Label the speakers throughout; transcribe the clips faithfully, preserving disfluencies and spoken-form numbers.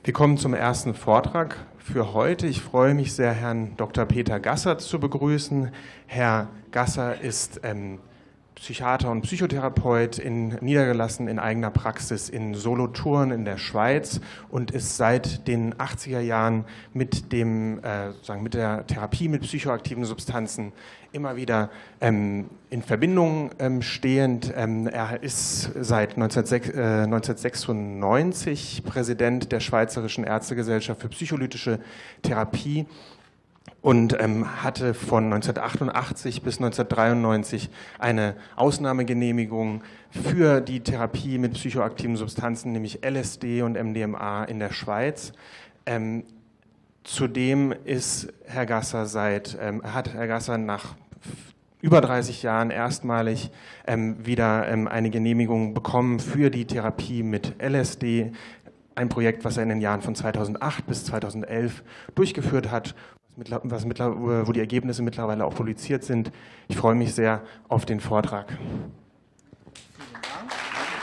Speaker 1: Wir kommen zum ersten Vortrag für heute. Ich freue mich sehr, Herrn Doktor Peter Gasser zu begrüßen. Herr Gasser ist ähm, Psychiater und Psychotherapeut, in, niedergelassen in eigener Praxis in Solothurn in der Schweiz und ist seit den achtziger Jahren mit, dem, äh, sozusagen mit der Therapie mit psychoaktiven Substanzen immer wieder ähm, in Verbindung ähm, stehend. Ähm, er ist seit neunzehnhundertsechsundneunzig Präsident der Schweizerischen Ärztegesellschaft für psycholytische Therapie und ähm, hatte von neunzehnhundertachtundachtzig bis neunzehnhundertdreiundneunzig eine Ausnahmegenehmigung für die Therapie mit psychoaktiven Substanzen, nämlich L S D und M D M A in der Schweiz. Ähm, zudem ist Herr Gasser seit, ähm, hat Herr Gasser nach über dreißig Jahren erstmalig ähm, wieder ähm, eine Genehmigung bekommen für die Therapie mit L S D, ein Projekt, was er in den Jahren von zweitausendacht bis zweitausendelf durchgeführt hat, was mittler, wo die Ergebnisse mittlerweile auch publiziert sind. Ich freue mich sehr auf den Vortrag.
Speaker 2: Vielen Dank.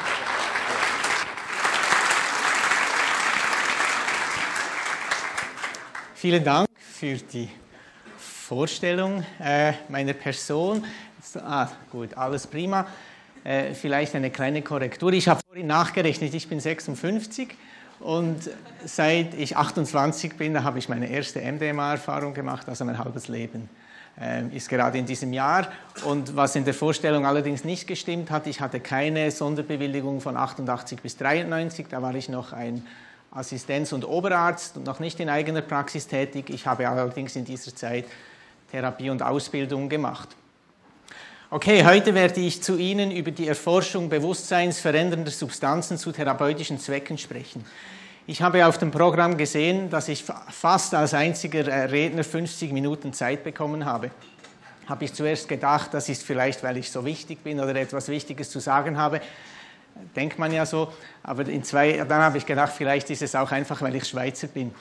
Speaker 2: Vielen Dank für die Vorstellung äh, meiner Person. Ah, gut, alles prima. Äh, vielleicht eine kleine Korrektur. Ich habe vorhin nachgerechnet, ich bin sechsundfünfzig und seit ich achtundzwanzig bin, da habe ich meine erste M D M A-Erfahrung gemacht, also mein halbes Leben äh, ist gerade in diesem Jahr. Und was in der Vorstellung allerdings nicht gestimmt hat, ich hatte keine Sonderbewilligung von achtundachtzig bis dreiundneunzig, da war ich noch ein Assistenz- und Oberarzt und noch nicht in eigener Praxis tätig. Ich habe allerdings in dieser Zeit Therapie und Ausbildung gemacht. Okay, heute werde ich zu Ihnen über die Erforschung bewusstseinsverändernder Substanzen zu therapeutischen Zwecken sprechen. Ich habe auf dem Programm gesehen, dass ich fast als einziger Redner fünfzig Minuten Zeit bekommen habe. Habe ich zuerst gedacht, das ist vielleicht, weil ich so wichtig bin oder etwas Wichtiges zu sagen habe. Denkt man ja so, aber in zwei, dann habe ich gedacht, vielleicht ist es auch einfach, weil ich Schweizer bin.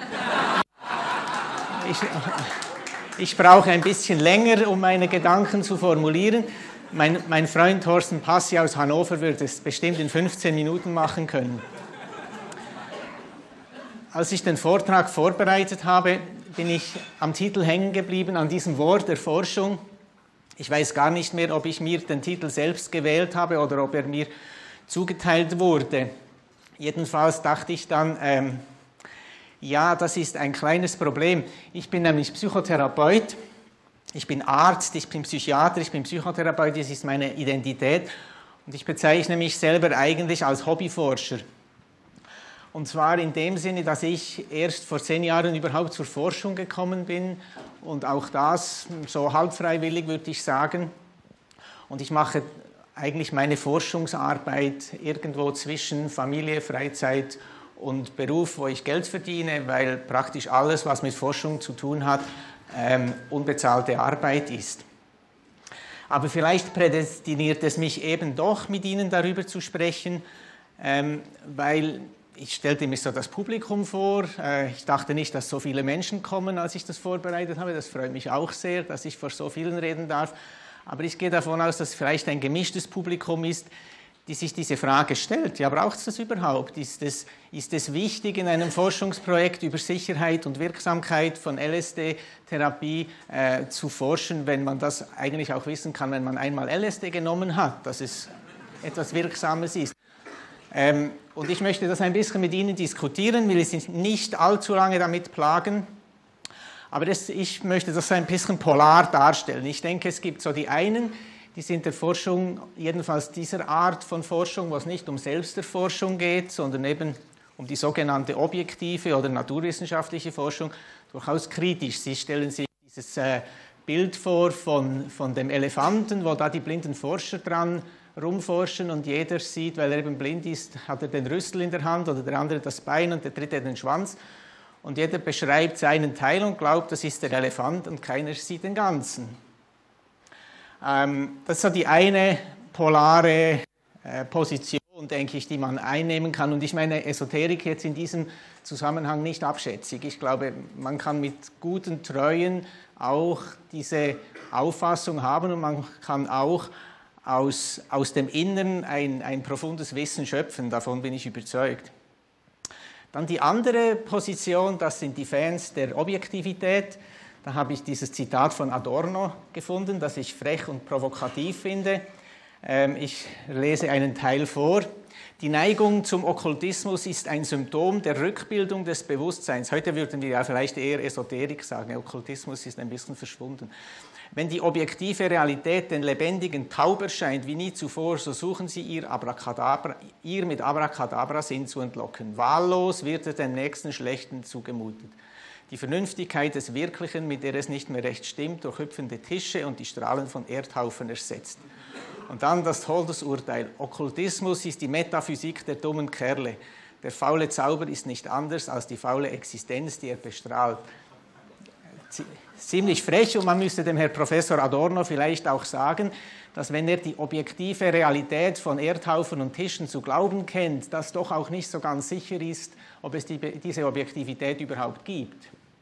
Speaker 2: Ich, ich brauche ein bisschen länger, um meine Gedanken zu formulieren. Mein, mein Freund Thorsten Passi aus Hannover würde es bestimmt in fünfzehn Minuten machen können. Als ich den Vortrag vorbereitet habe, bin ich am Titel hängen geblieben, an diesem Wort Erforschung. Ich weiß gar nicht mehr, ob ich mir den Titel selbst gewählt habe oder ob er mir zugeteilt wurde. Jedenfalls dachte ich dann, ähm, ja, das ist ein kleines Problem. Ich bin nämlich Psychotherapeut, ich bin Arzt, ich bin Psychiater, ich bin Psychotherapeut, das ist meine Identität und ich bezeichne mich selber eigentlich als Hobbyforscher. Und zwar in dem Sinne, dass ich erst vor zehn Jahren überhaupt zur Forschung gekommen bin und auch das so halb freiwillig, würde ich sagen. Und ich mache eigentlich meine Forschungsarbeit irgendwo zwischen Familie, Freizeit und Beruf, wo ich Geld verdiene, weil praktisch alles, was mit Forschung zu tun hat, ähm, unbezahlte Arbeit ist. Aber vielleicht prädestiniert es mich eben doch, mit Ihnen darüber zu sprechen, ähm, weil ich stellte mir so das Publikum vor. Äh, ich dachte nicht, dass so viele Menschen kommen, als ich das vorbereitet habe. Das freut mich auch sehr, dass ich vor so vielen reden darf. Aber ich gehe davon aus, dass es vielleicht ein gemischtes Publikum ist, die sich diese Frage stellt. Ja, braucht es das überhaupt? Ist es, ist es wichtig, in einem Forschungsprojekt über Sicherheit und Wirksamkeit von L S D-Therapie äh, zu forschen, wenn man das eigentlich auch wissen kann, wenn man einmal L S D genommen hat, dass es etwas Wirksames ist? Ähm, und ich möchte das ein bisschen mit Ihnen diskutieren, will Sie nicht allzu lange damit plagen. Aber das, ich möchte das ein bisschen polar darstellen. Ich denke, es gibt so die einen, die sind der Forschung, jedenfalls dieser Art von Forschung, wo es nicht um Selbsterforschung geht, sondern eben um die sogenannte objektive oder naturwissenschaftliche Forschung, durchaus kritisch. Sie stellen sich dieses äh, Bild vor von, von dem Elefanten, wo da die blinden Forscher dran rumforschen und jeder sieht, weil er eben blind ist, hat er den Rüssel in der Hand oder der andere das Bein und der dritte den Schwanz. Und jeder beschreibt seinen Teil und glaubt, das ist der Elefant und keiner sieht den Ganzen. Ähm, das ist so die eine polare äh, Position, denke ich, die man einnehmen kann. Und ich meine Esoterik jetzt in diesem Zusammenhang nicht abschätzig. Ich glaube, man kann mit guten Treuen auch diese Auffassung haben und man kann auch aus, aus dem Inneren ein, ein profundes Wissen schöpfen. Davon bin ich überzeugt. Dann die andere Position, das sind die Fans der Objektivität. Da habe ich dieses Zitat von Adorno gefunden, das ich frech und provokativ finde. Ich lese einen Teil vor. Die Neigung zum Okkultismus ist ein Symptom der Rückbildung des Bewusstseins. Heute würden wir ja vielleicht eher Esoterik sagen, Okkultismus ist ein bisschen verschwunden. Wenn die objektive Realität den Lebendigen taub erscheint wie nie zuvor, so suchen sie ihr, Abracadabra, ihr mit Abracadabra-Sinn zu entlocken. Wahllos wird es dem Nächsten Schlechten zugemutet. Die Vernünftigkeit des Wirklichen, mit der es nicht mehr recht stimmt, durch hüpfende Tische und die Strahlen von Erdhaufen ersetzt. Und dann das Todesurteil. Okkultismus ist die Metaphysik der dummen Kerle. Der faule Zauber ist nicht anders als die faule Existenz, die er bestrahlt. Ziemlich frech, und man müsste dem Herrn Professor Adorno vielleicht auch sagen, dass wenn er die objektive Realität von Erdhaufen und Tischen zu glauben kennt, das doch auch nicht so ganz sicher ist, ob es die, diese Objektivität überhaupt gibt.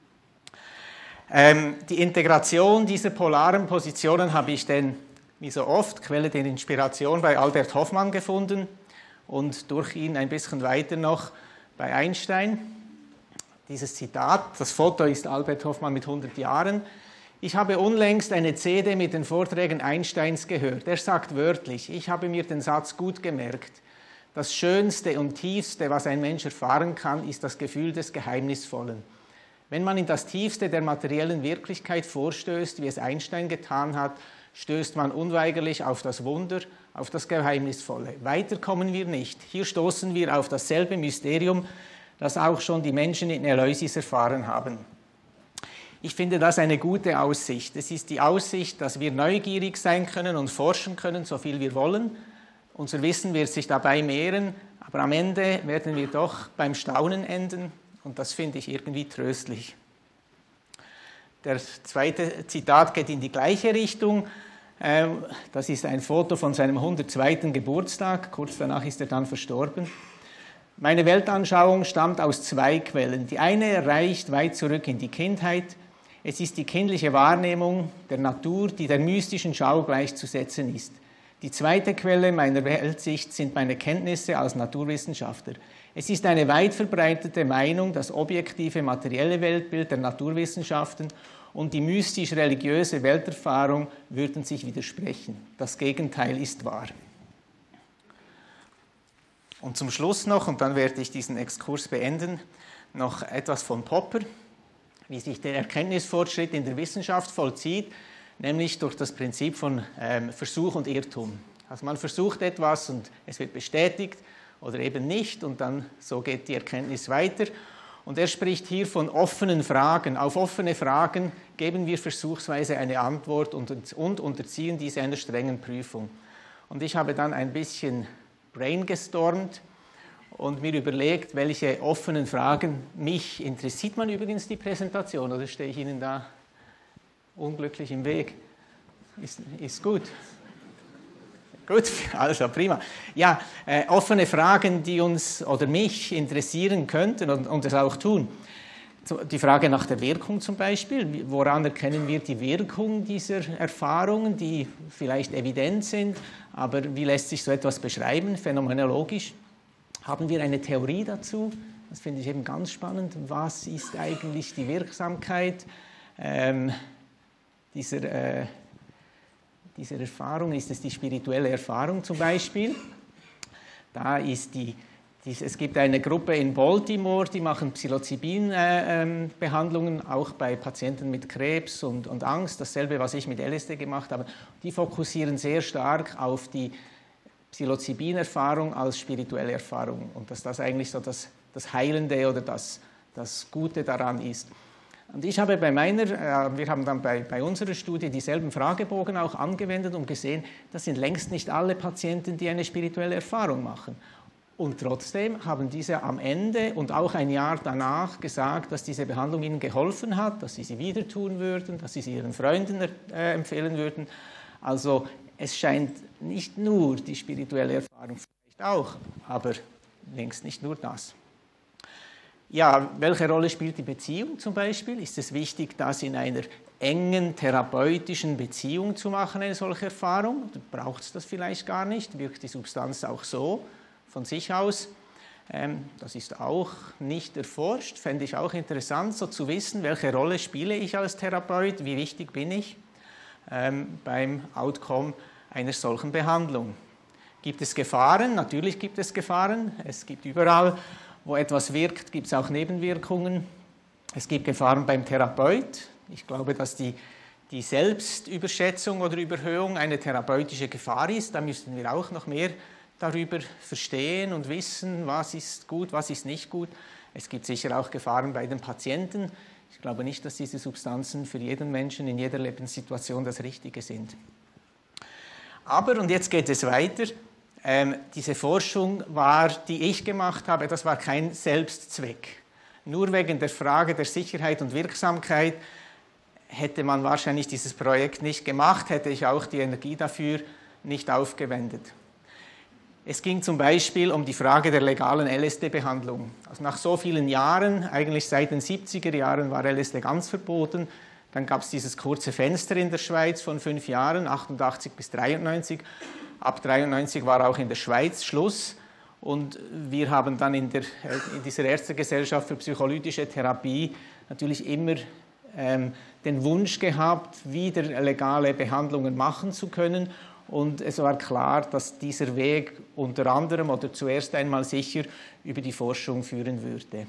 Speaker 2: Ähm, die Integration dieser polaren Positionen habe ich denn, wie so oft, Quelle der Inspiration bei Albert Hofmann gefunden und durch ihn ein bisschen weiter noch bei Einstein. Dieses Zitat, das Foto ist Albert Hofmann mit hundert Jahren. Ich habe unlängst eine C D mit den Vorträgen Einsteins gehört. Er sagt wörtlich, ich habe mir den Satz gut gemerkt. Das Schönste und Tiefste, was ein Mensch erfahren kann, ist das Gefühl des Geheimnisvollen. Wenn man in das Tiefste der materiellen Wirklichkeit vorstößt, wie es Einstein getan hat, stößt man unweigerlich auf das Wunder, auf das Geheimnisvolle. Weiter kommen wir nicht. Hier stoßen wir auf dasselbe Mysterium, das auch schon die Menschen in Eleusis erfahren haben. Ich finde das eine gute Aussicht. Es ist die Aussicht, dass wir neugierig sein können und forschen können, so viel wir wollen. Unser Wissen wird sich dabei mehren, aber am Ende werden wir doch beim Staunen enden, und das finde ich irgendwie tröstlich. Der zweite Zitat geht in die gleiche Richtung. Das ist ein Foto von seinem hundertzweiten Geburtstag. Kurz danach ist er dann verstorben. Meine Weltanschauung stammt aus zwei Quellen. Die eine reicht weit zurück in die Kindheit. Es ist die kindliche Wahrnehmung der Natur, die der mystischen Schau gleichzusetzen ist. Die zweite Quelle meiner Weltsicht sind meine Kenntnisse als Naturwissenschaftler. Es ist eine weit verbreitete Meinung, das objektive materielle Weltbild der Naturwissenschaften und die mystisch-religiöse Welterfahrung würden sich widersprechen. Das Gegenteil ist wahr. Und zum Schluss noch, und dann werde ich diesen Exkurs beenden, noch etwas von Popper, wie sich der Erkenntnisfortschritt in der Wissenschaft vollzieht, nämlich durch das Prinzip von ähm, Versuch und Irrtum. Also man versucht etwas und es wird bestätigt oder eben nicht, und dann so geht die Erkenntnis weiter. Und er spricht hier von offenen Fragen. Auf offene Fragen geben wir versuchsweise eine Antwort und, und unterziehen diese einer strengen Prüfung. Und ich habe dann ein bisschen brainstormt und mir überlegt, welche offenen Fragen mich interessiert. Sieht man übrigens die Präsentation, oder stehe ich Ihnen da unglücklich im Weg? Ist, ist gut. Gut, also prima. Ja, äh, offene Fragen, die uns oder mich interessieren könnten und, und es auch tun. Die Frage nach der Wirkung zum Beispiel. Woran erkennen wir die Wirkung dieser Erfahrungen, die vielleicht evident sind, aber wie lässt sich so etwas beschreiben, phänomenologisch? Haben wir eine Theorie dazu? Das finde ich eben ganz spannend. Was ist eigentlich die Wirksamkeit ähm, dieser, äh, dieser Erfahrung? Ist es die spirituelle Erfahrung zum Beispiel? Da ist die Es gibt eine Gruppe in Baltimore, die machen Psilocybin-Behandlungen, äh, auch bei Patienten mit Krebs und, und Angst, dasselbe, was ich mit L S D gemacht habe. Die fokussieren sehr stark auf die Psilocybin-Erfahrung als spirituelle Erfahrung und dass das eigentlich so das, das Heilende oder das, das Gute daran ist. Und ich habe bei meiner, äh, wir haben dann bei, bei unserer Studie dieselben Fragebogen auch angewendet und gesehen, das sind längst nicht alle Patienten, die eine spirituelle Erfahrung machen. Und trotzdem haben diese am Ende und auch ein Jahr danach gesagt, dass diese Behandlung ihnen geholfen hat, dass sie sie wieder tun würden, dass sie sie ihren Freunden äh, empfehlen würden. Also es scheint nicht nur die spirituelle Erfahrung, vielleicht auch, aber längst nicht nur das. Ja, welche Rolle spielt die Beziehung zum Beispiel? Ist es wichtig, das in einer engen therapeutischen Beziehung zu machen, eine solche Erfahrung? Braucht es das vielleicht gar nicht? Wirkt die Substanz auch so von sich aus? Ähm, das ist auch nicht erforscht, fände ich auch interessant, so zu wissen, welche Rolle spiele ich als Therapeut, wie wichtig bin ich ähm, beim Outcome einer solchen Behandlung. Gibt es Gefahren? Natürlich gibt es Gefahren. Es gibt überall, wo etwas wirkt, gibt es auch Nebenwirkungen. Es gibt Gefahren beim Therapeut. Ich glaube, dass die, die Selbstüberschätzung oder Überhöhung eine therapeutische Gefahr ist. Da müssten wir auch noch mehr darüber verstehen und wissen, was ist gut, was ist nicht gut. Es gibt sicher auch Gefahren bei den Patienten. Ich glaube nicht, dass diese Substanzen für jeden Menschen in jeder Lebenssituation das Richtige sind. Aber, und jetzt geht es weiter, ähm, diese Forschung war, die ich gemacht habe, das war kein Selbstzweck. Nur wegen der Frage der Sicherheit und Wirksamkeit hätte man wahrscheinlich dieses Projekt nicht gemacht, hätte ich auch die Energie dafür nicht aufgewendet. Es ging zum Beispiel um die Frage der legalen L S D-Behandlung. Also nach so vielen Jahren, eigentlich seit den siebziger Jahren, war L S D ganz verboten. Dann gab es dieses kurze Fenster in der Schweiz von fünf Jahren, achtundachtzig bis dreiundneunzig. Ab dreiundneunzig war auch in der Schweiz Schluss. Und wir haben dann in, der, in dieser Ärztegesellschaft für psycholytische Therapie natürlich immer ähm, den Wunsch gehabt, wieder legale Behandlungen machen zu können. Und es war klar, dass dieser Weg unter anderem oder zuerst einmal sicher über die Forschung führen würde.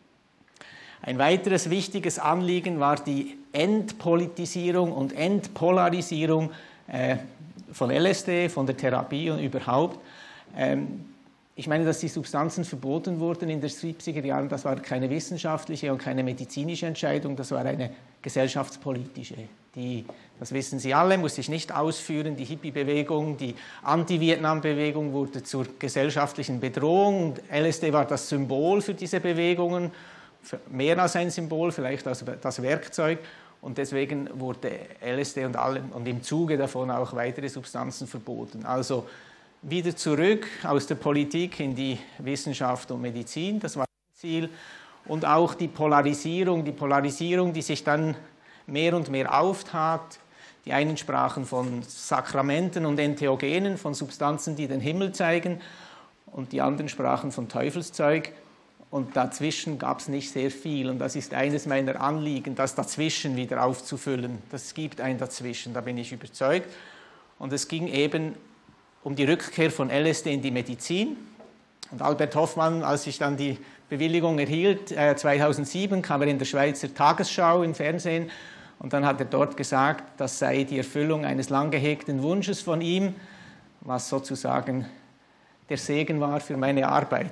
Speaker 2: Ein weiteres wichtiges Anliegen war die Entpolitisierung und Entpolarisierung äh, von L S D, von der Therapie und überhaupt. Ähm, ich meine, dass die Substanzen verboten wurden in den siebziger Jahren, das war keine wissenschaftliche und keine medizinische Entscheidung, das war eine gesellschaftspolitische. Die, das wissen Sie alle, muss ich nicht ausführen. Die Hippie-Bewegung, die Anti-Vietnam-Bewegung wurde zur gesellschaftlichen Bedrohung. L S D war das Symbol für diese Bewegungen, mehr als ein Symbol, vielleicht als das Werkzeug. Und deswegen wurde L S D und, alle, und im Zuge davon auch weitere Substanzen verboten. Also wieder zurück aus der Politik in die Wissenschaft und Medizin, das war das Ziel. Und auch die Polarisierung, die Polarisierung, die sich dann mehr und mehr auftat. Die einen sprachen von Sakramenten und Entheogenen, von Substanzen, die den Himmel zeigen, und die anderen sprachen von Teufelszeug. Und dazwischen gab es nicht sehr viel. Und das ist eines meiner Anliegen, das Dazwischen wieder aufzufüllen. Das gibt ein Dazwischen, da bin ich überzeugt. Und es ging eben um die Rückkehr von L S D in die Medizin. Und Albert Hofmann, als ich dann die Bewilligung erhielt, äh, zweitausendsieben, kam er in der Schweizer Tagesschau im Fernsehen. Und dann hat er dort gesagt, das sei die Erfüllung eines lang gehegten Wunsches von ihm, was sozusagen der Segen war für meine Arbeit.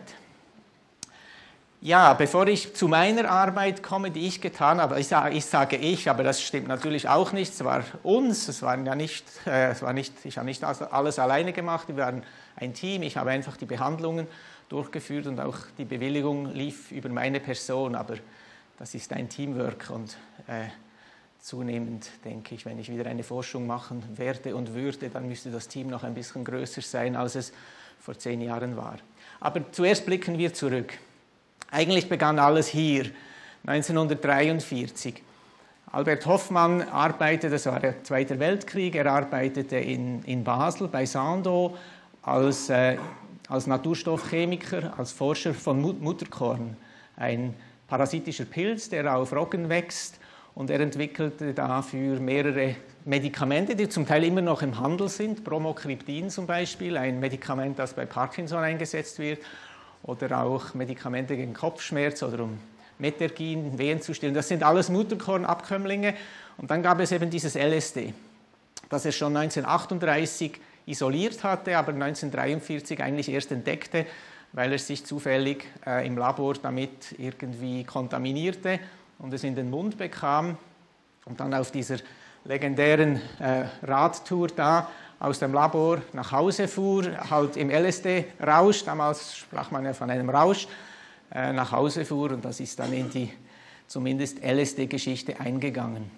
Speaker 2: Ja, bevor ich zu meiner Arbeit komme, die ich getan habe, ich sage ich, sage ich aber das stimmt natürlich auch nicht, es war uns, es waren ja nicht, äh, es war nicht, ich habe nicht alles alleine gemacht, wir waren ein Team, ich habe einfach die Behandlungen durchgeführt und auch die Bewilligung lief über meine Person, aber das ist ein Teamwork und äh, zunehmend denke ich, wenn ich wieder eine Forschung machen werde und würde, dann müsste das Team noch ein bisschen größer sein, als es vor zehn Jahren war. Aber zuerst blicken wir zurück. Eigentlich begann alles hier, neunzehnhundertdreiundvierzig. Albert Hofmann arbeitete, das war der Zweite Weltkrieg, er arbeitete in, in Basel bei Sandoz als, äh, als Naturstoffchemiker, als Forscher von Mutterkorn, ein parasitischer Pilz, der auf Roggen wächst, und er entwickelte dafür mehrere Medikamente, die zum Teil immer noch im Handel sind, Bromocriptin zum Beispiel, ein Medikament, das bei Parkinson eingesetzt wird, oder auch Medikamente gegen Kopfschmerz oder um Metergin, Wehen zu stillen. Das sind alles Mutterkornabkömmlinge. Und dann gab es eben dieses L S D, das er schon neunzehnhundertachtunddreißig isoliert hatte, aber neunzehnhundertdreiundvierzig eigentlich erst entdeckte, weil er sich zufällig äh, im Labor damit irgendwie kontaminierte und es in den Mund bekam und dann auf dieser legendären äh, Radtour da aus dem Labor nach Hause fuhr, halt im L S D-Rausch, damals sprach man ja von einem Rausch, äh, nach Hause fuhr, und das ist dann in die zumindest L S D-Geschichte eingegangen.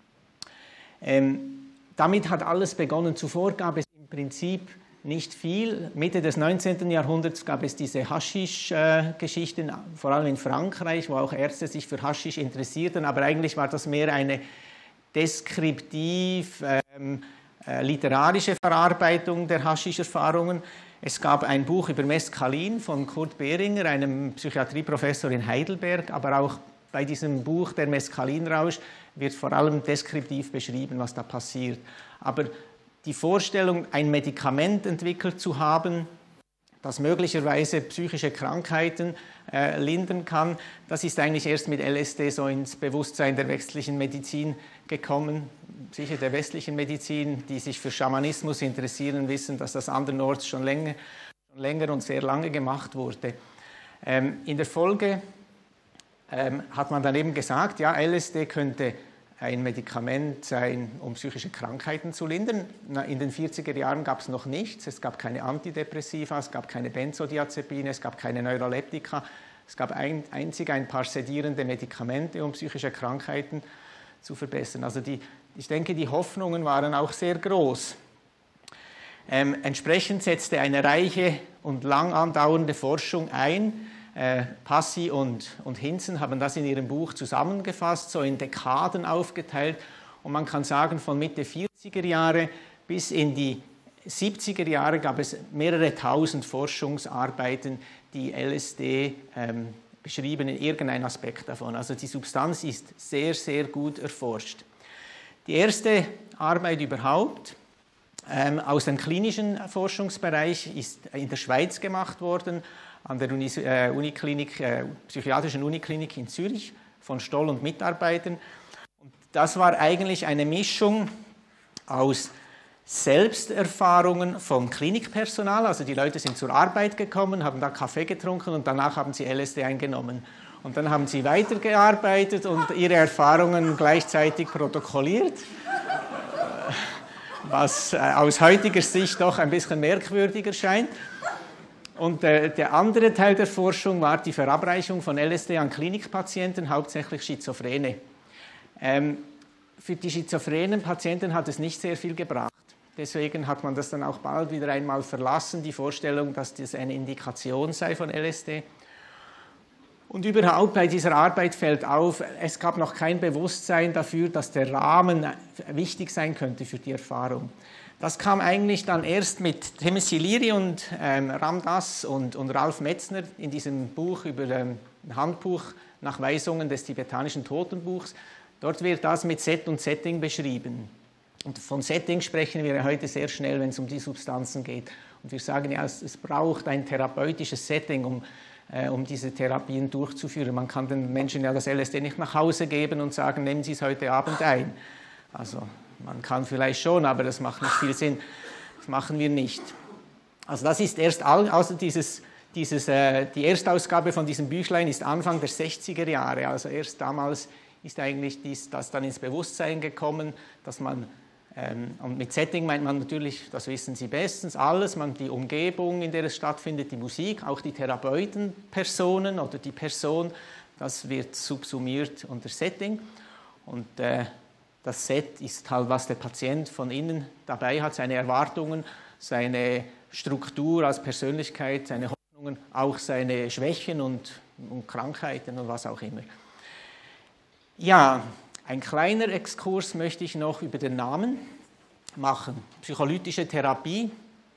Speaker 2: Ähm, damit hat alles begonnen. Zuvor gab es im Prinzip nicht viel. Mitte des neunzehnten Jahrhunderts gab es diese Haschisch-Geschichten, vor allem in Frankreich, wo auch Ärzte sich für Haschisch interessierten, aber eigentlich war das mehr eine deskriptiv ähm, äh, literarische Verarbeitung der Haschisch-Erfahrungen. Es gab ein Buch über Mescalin von Kurt Behringer, einem Psychiatrieprofessor in Heidelberg, aber auch bei diesem Buch, der Mescalinrausch, wird vor allem deskriptiv beschrieben, was da passiert. Aber die Vorstellung, ein Medikament entwickelt zu haben, das möglicherweise psychische Krankheiten äh, lindern kann, das ist eigentlich erst mit L S D so ins Bewusstsein der westlichen Medizin gekommen. Sicher der westlichen Medizin, die sich für Schamanismus interessieren, wissen, dass das andernorts schon länger, schon länger und sehr lange gemacht wurde. Ähm, in der Folge ähm, hat man dann eben gesagt, ja, L S D könnte ein Medikament sein, um psychische Krankheiten zu lindern. In den vierziger Jahren gab es noch nichts. Es gab keine Antidepressiva, es gab keine Benzodiazepine, es gab keine Neuroleptika. Es gab ein, einzig ein paar sedierende Medikamente, um psychische Krankheiten zu verbessern. Also die, ich denke, die Hoffnungen waren auch sehr groß. Ähm, entsprechend setzte eine reiche und lang andauernde Forschung ein. Äh, Passy und, und Hinzen haben das in ihrem Buch zusammengefasst, so in Dekaden aufgeteilt. Und man kann sagen, von Mitte vierziger Jahre bis in die siebziger Jahre gab es mehrere tausend Forschungsarbeiten, die L S D ähm, beschrieben in irgendeinem Aspekt davon. Also die Substanz ist sehr, sehr gut erforscht. Die erste Arbeit überhaupt ähm, aus dem klinischen Forschungsbereich ist in der Schweiz gemacht worden, an der Uni, äh, Uniklinik, äh, psychiatrischen Uniklinik in Zürich von Stoll und Mitarbeitern. Und das war eigentlich eine Mischung aus Selbsterfahrungen vom Klinikpersonal, also die Leute sind zur Arbeit gekommen, haben da Kaffee getrunken und danach haben sie L S D eingenommen. Und dann haben sie weitergearbeitet und ihre Erfahrungen gleichzeitig protokolliert, was äh, aus heutiger Sicht doch ein bisschen merkwürdig erscheint. Und äh, der andere Teil der Forschung war die Verabreichung von L S D an Klinikpatienten, hauptsächlich Schizophrene. Ähm, für die schizophrenen Patienten hat es nicht sehr viel gebracht. Deswegen hat man das dann auch bald wieder einmal verlassen, die Vorstellung, dass das eine Indikation sei von L S D. Und überhaupt bei dieser Arbeit fällt auf, es gab noch kein Bewusstsein dafür, dass der Rahmen wichtig sein könnte für die Erfahrung. Das kam eigentlich dann erst mit Temessi Liri und ähm, Ram Dass und, und Ralf Metzner in diesem Buch über ähm, ein Handbuch nach Weisungen des tibetanischen Totenbuchs. Dort wird das mit Set und Setting beschrieben. Und von Setting sprechen wir heute sehr schnell, wenn es um die Substanzen geht. Und wir sagen ja, es, es braucht ein therapeutisches Setting, um, äh, um diese Therapien durchzuführen. Man kann den Menschen ja das L S D nicht nach Hause geben und sagen, nehmen Sie es heute Abend ein. Also man kann vielleicht schon, aber das macht nicht viel Sinn. Das machen wir nicht. Also das ist erst, also dieses, dieses, äh, die Erstausgabe von diesem Büchlein ist Anfang der sechziger Jahre. Also erst damals ist eigentlich dies, das dann ins Bewusstsein gekommen, dass man, ähm, und mit Setting meint man natürlich, das wissen Sie bestens, alles, man, die Umgebung, in der es stattfindet, die Musik, auch die Therapeutenpersonen oder die Person, das wird subsumiert unter Setting. Und äh, das Set ist halt, was der Patient von innen dabei hat, seine Erwartungen, seine Struktur als Persönlichkeit, seine Hoffnungen, auch seine Schwächen und, und Krankheiten und was auch immer. Ja, ein kleiner Exkurs möchte ich noch über den Namen machen. Psycholytische Therapie.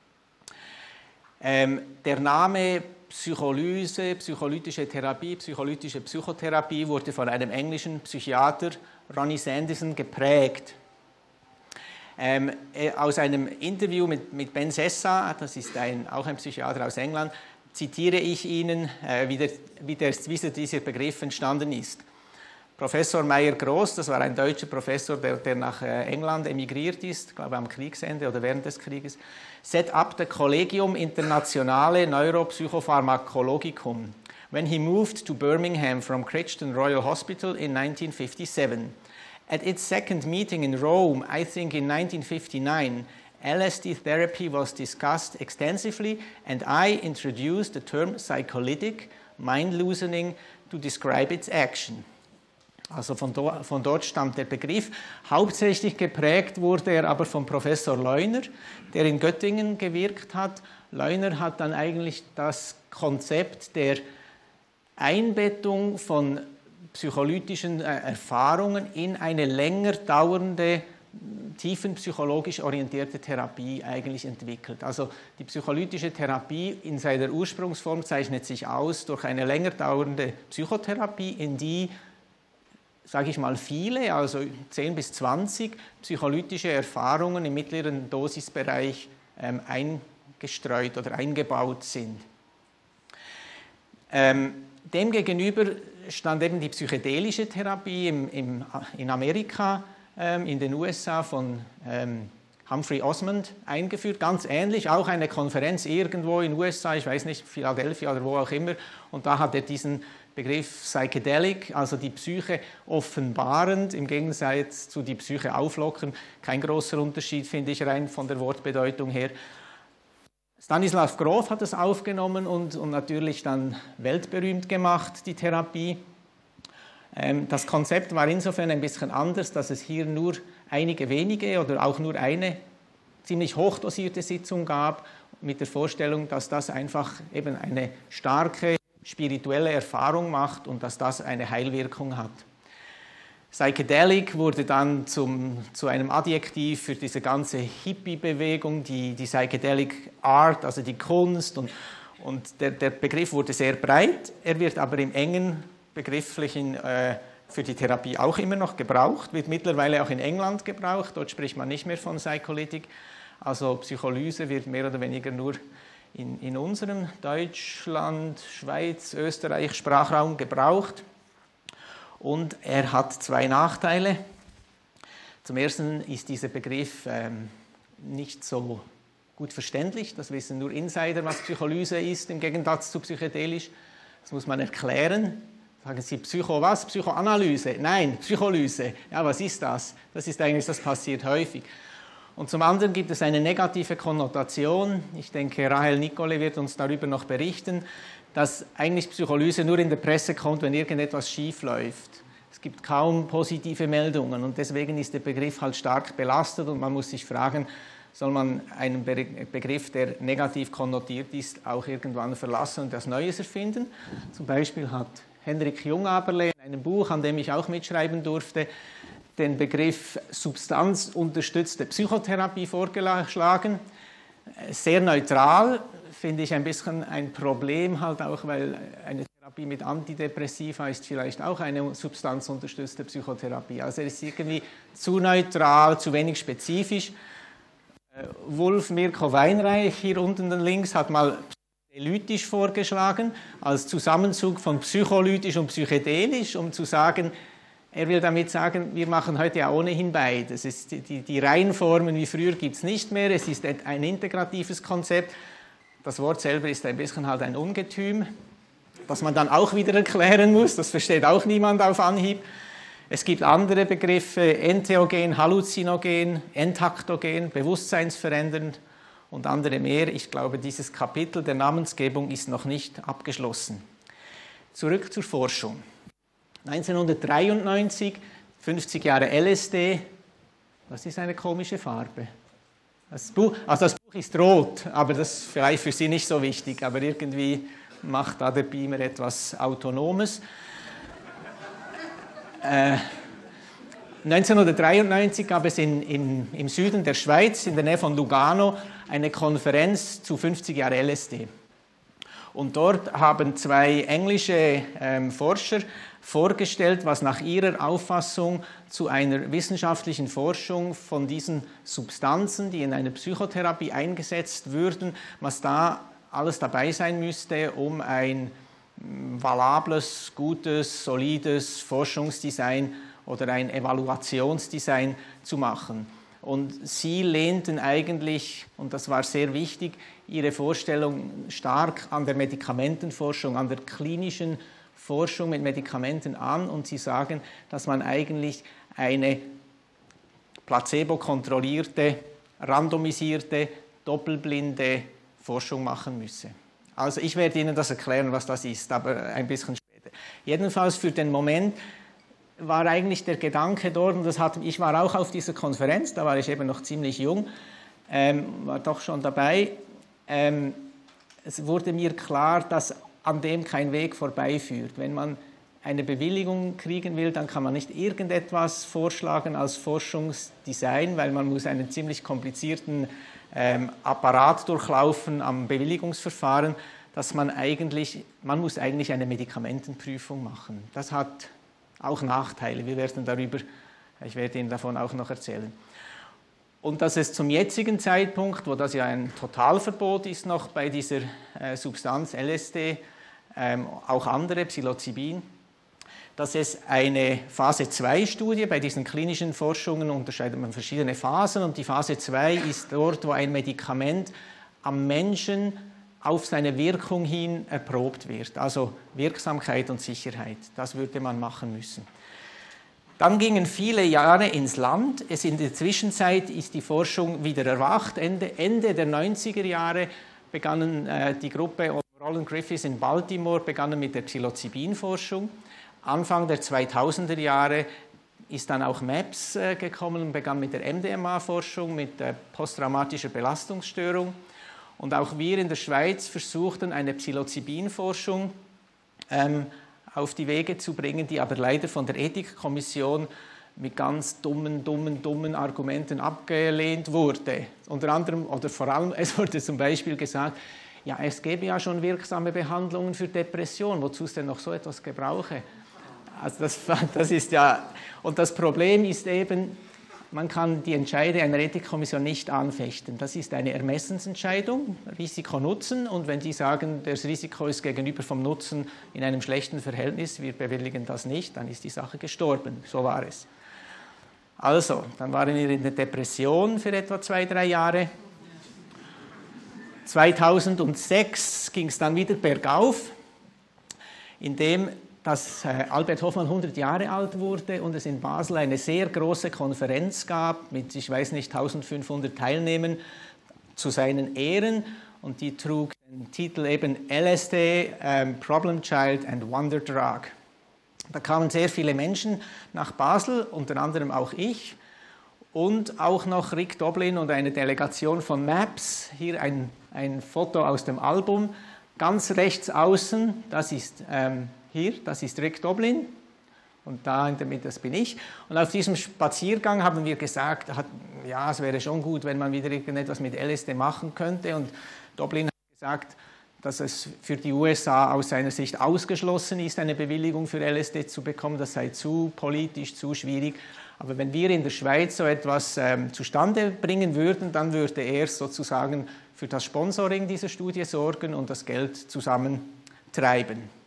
Speaker 2: Ähm, der Name Psycholyse, psycholytische Therapie, psycholytische Psychotherapie wurde von einem englischen Psychiater, Ronnie Sanderson, geprägt. Ähm, aus einem Interview mit, mit Ben Sessa, das ist ein, auch ein Psychiater aus England, zitiere ich Ihnen, äh, wie, der, wie, der, wie dieser Begriff entstanden ist. Professor Meyer-Gross, das war ein deutscher Professor, der, der nach England emigriert ist, glaube am Kriegsende oder während des Krieges, set up the Collegium Internationale Neuropsychopharmacologicum when he moved to Birmingham from Crichton Royal Hospital in nineteen fifty-seven. At its second meeting in Rome, I think in nineteen fifty-nine, L S D therapy was discussed extensively and I introduced the term psycholytic, mind loosening, to describe its action. Also von, do, von dort stammt der Begriff. Hauptsächlich geprägt wurde er aber von Professor Leuner, der in Göttingen gewirkt hat. Leuner hat dann eigentlich das Konzept der Einbettung von psycholytischen äh, Erfahrungen in eine länger dauernde tiefenpsychologisch orientierte Therapie eigentlich entwickelt. Also die psycholytische Therapie in seiner Ursprungsform zeichnet sich aus durch eine länger dauernde Psychotherapie, in die, sage ich mal, viele, also zehn bis zwanzig psycholytische Erfahrungen im mittleren Dosisbereich ähm, eingestreut oder eingebaut sind. Ähm, demgegenüber stand eben die psychedelische Therapie im, im, in Amerika, ähm, in den U S A von ähm, Humphrey Osmond eingeführt, ganz ähnlich, auch eine Konferenz irgendwo in den U S A, ich weiß nicht, Philadelphia oder wo auch immer, und da hat er diesen Begriff Psychedelic, also die Psyche offenbarend, im Gegensatz zu die Psyche auflockern, kein großer Unterschied, finde ich, rein von der Wortbedeutung her. Stanislav Grof hat es aufgenommen und, und natürlich dann weltberühmt gemacht, die Therapie. Ähm, das Konzept war insofern ein bisschen anders, dass es hier nur einige wenige oder auch nur eine ziemlich hochdosierte Sitzung gab, mit der Vorstellung, dass das einfach eben eine starke spirituelle Erfahrung macht und dass das eine Heilwirkung hat. Psychedelic wurde dann zum, zu einem Adjektiv für diese ganze Hippie-Bewegung, die, die Psychedelic Art, also die Kunst. Und, und der, der Begriff wurde sehr breit. Er wird aber im engen begrifflichen äh, für die Therapie auch immer noch gebraucht, wird mittlerweile auch in England gebraucht. Dort spricht man nicht mehr von Psycholytik. Also Psycholyse wird mehr oder weniger nur in, in unserem Deutschland, Schweiz, Österreich Sprachraum gebraucht. Und er hat zwei Nachteile. Zum Ersten ist dieser Begriff ähm, nicht so gut verständlich. Das wissen nur Insider, was Psycholyse ist, im Gegensatz zu psychedelisch. Das muss man erklären. Sagen Sie, Psycho was? Psychoanalyse? Nein, Psycholyse. Ja, was ist das? Das ist eigentlich, das passiert häufig. Und zum anderen gibt es eine negative Konnotation. Ich denke, Rahel Nicole wird uns darüber noch berichten, dass eigentlich Psycholyse nur in der Presse kommt, wenn irgendetwas schief läuft. Es gibt kaum positive Meldungen und deswegen ist der Begriff halt stark belastet und man muss sich fragen, soll man einen Begriff, der negativ konnotiert ist, auch irgendwann verlassen und etwas Neues erfinden? Zum Beispiel hat Henrik Jungaberle in einem Buch, an dem ich auch mitschreiben durfte, den Begriff substanzunterstützte Psychotherapie vorgeschlagen. Sehr neutral, finde ich ein bisschen ein Problem, halt auch, weil eine Therapie mit Antidepressiva ist vielleicht auch eine substanzunterstützte Psychotherapie. Also es ist irgendwie zu neutral, zu wenig spezifisch. Wulf Mirko Weinreich, hier unten links, hat mal psychelytisch vorgeschlagen, als Zusammenzug von psycholytisch und psychedelisch, um zu sagen, er will damit sagen, wir machen heute ja ohnehin beides. Es ist die, die, die Reihenformen wie früher gibt es nicht mehr, es ist ein integratives Konzept. Das Wort selber ist ein bisschen halt ein Ungetüm, das man dann auch wieder erklären muss, das versteht auch niemand auf Anhieb. Es gibt andere Begriffe, entheogen, halluzinogen, entaktogen, bewusstseinsverändernd und andere mehr. Ich glaube, dieses Kapitel der Namensgebung ist noch nicht abgeschlossen. Zurück zur Forschung. neunzehnhundertdreiundneunzig, fünfzig Jahre L S D. Das ist eine komische Farbe. Das Buch, also das Buch ist rot, aber das ist vielleicht für Sie nicht so wichtig, aber irgendwie macht da der Beamer etwas Autonomes. Äh, neunzehnhundertdreiundneunzig gab es in, in, im Süden der Schweiz, in der Nähe von Lugano, eine Konferenz zu fünfzig Jahre L S D. Und dort haben zwei englische ähm, Forscher vorgestellt, was nach ihrer Auffassung zu einer wissenschaftlichen Forschung von diesen Substanzen, die in einer Psychotherapie eingesetzt würden, was da alles dabei sein müsste, um ein valables, gutes, solides Forschungsdesign oder ein Evaluationsdesign zu machen. Und sie lehnten eigentlich, und das war sehr wichtig, ihre Vorstellung stark an der Medikamentenforschung, an der klinischen Forschung mit Medikamenten an und sie sagen, dass man eigentlich eine placebo-kontrollierte, randomisierte, doppelblinde Forschung machen müsse. Also ich werde Ihnen das erklären, was das ist, aber ein bisschen später. Jedenfalls für den Moment war eigentlich der Gedanke dort, und das hat, ich war auch auf dieser Konferenz, da war ich eben noch ziemlich jung, ähm, war doch schon dabei. Ähm, es wurde mir klar, dass an dem kein Weg vorbeiführt. Wenn man eine Bewilligung kriegen will, dann kann man nicht irgendetwas vorschlagen als Forschungsdesign, weil man muss einen ziemlich komplizierten ähm, Apparat durchlaufen am Bewilligungsverfahren, dass man eigentlich, man muss eigentlich eine Medikamentenprüfung machen. Das hat auch Nachteile. Wir werden darüber, ich werde Ihnen davon auch noch erzählen. Und dass es zum jetzigen Zeitpunkt, wo das ja ein Totalverbot ist noch bei dieser äh, Substanz L S D, ähm, auch andere, Psilocybin, dass es eine Phase zwei Studie, bei diesen klinischen Forschungen unterscheidet man verschiedene Phasen und die Phase zwei ist dort, wo ein Medikament am Menschen auf seine Wirkung hin erprobt wird, also Wirksamkeit und Sicherheit. Das würde man machen müssen. Dann gingen viele Jahre ins Land. Es in der Zwischenzeit ist die Forschung wieder erwacht. Ende, Ende der neunziger Jahre begannen äh, die Gruppe um Roland Griffiths in Baltimore begannen mit der Psilocybin-Forschung. Anfang der zweitausender Jahre ist dann auch MAPS äh, gekommen und begann mit der M D M A-Forschung, mit äh, posttraumatischer Belastungsstörung. Und auch wir in der Schweiz versuchten eine Psilocybin-Forschung ähm, auf die Wege zu bringen, die aber leider von der Ethikkommission mit ganz dummen, dummen, dummen Argumenten abgelehnt wurde. Unter anderem, oder vor allem, es wurde zum Beispiel gesagt, ja, es gäbe ja schon wirksame Behandlungen für Depression, wozu es denn noch so etwas gebrauche? Also das, das ist ja, und das Problem ist eben, man kann die Entscheide einer Ethikkommission nicht anfechten. Das ist eine Ermessensentscheidung, Risiko-Nutzen, und wenn die sagen, das Risiko ist gegenüber vom Nutzen in einem schlechten Verhältnis, wir bewilligen das nicht, dann ist die Sache gestorben. So war es. Also, dann waren wir in der Depression für etwa zwei, drei Jahre. zweitausendsechs ging es dann wieder bergauf, indem dass Albert Hofmann hundert Jahre alt wurde und es in Basel eine sehr große Konferenz gab mit, ich weiß nicht, eintausendfünfhundert Teilnehmern zu seinen Ehren, und die trug den Titel eben L S D, um, Problem Child and Wonder Drug. Da kamen sehr viele Menschen nach Basel, unter anderem auch ich und auch noch Rick Doblin und eine Delegation von MAPS. Hier ein, ein Foto aus dem Album, ganz rechts außen, das ist ähm, hier, das ist Rick Doblin und da in der Mitte, das bin ich. Und auf diesem Spaziergang haben wir gesagt, hat, ja, es wäre schon gut, wenn man wieder irgendetwas mit L S D machen könnte. Und Doblin hat gesagt, dass es für die U S A aus seiner Sicht ausgeschlossen ist, eine Bewilligung für L S D zu bekommen. Das sei zu politisch, zu schwierig. Aber wenn wir in der Schweiz so etwas ähm, zustande bringen würden, dann würde er sozusagen für das Sponsoring dieser Studie sorgen und das Geld zusammentreiben.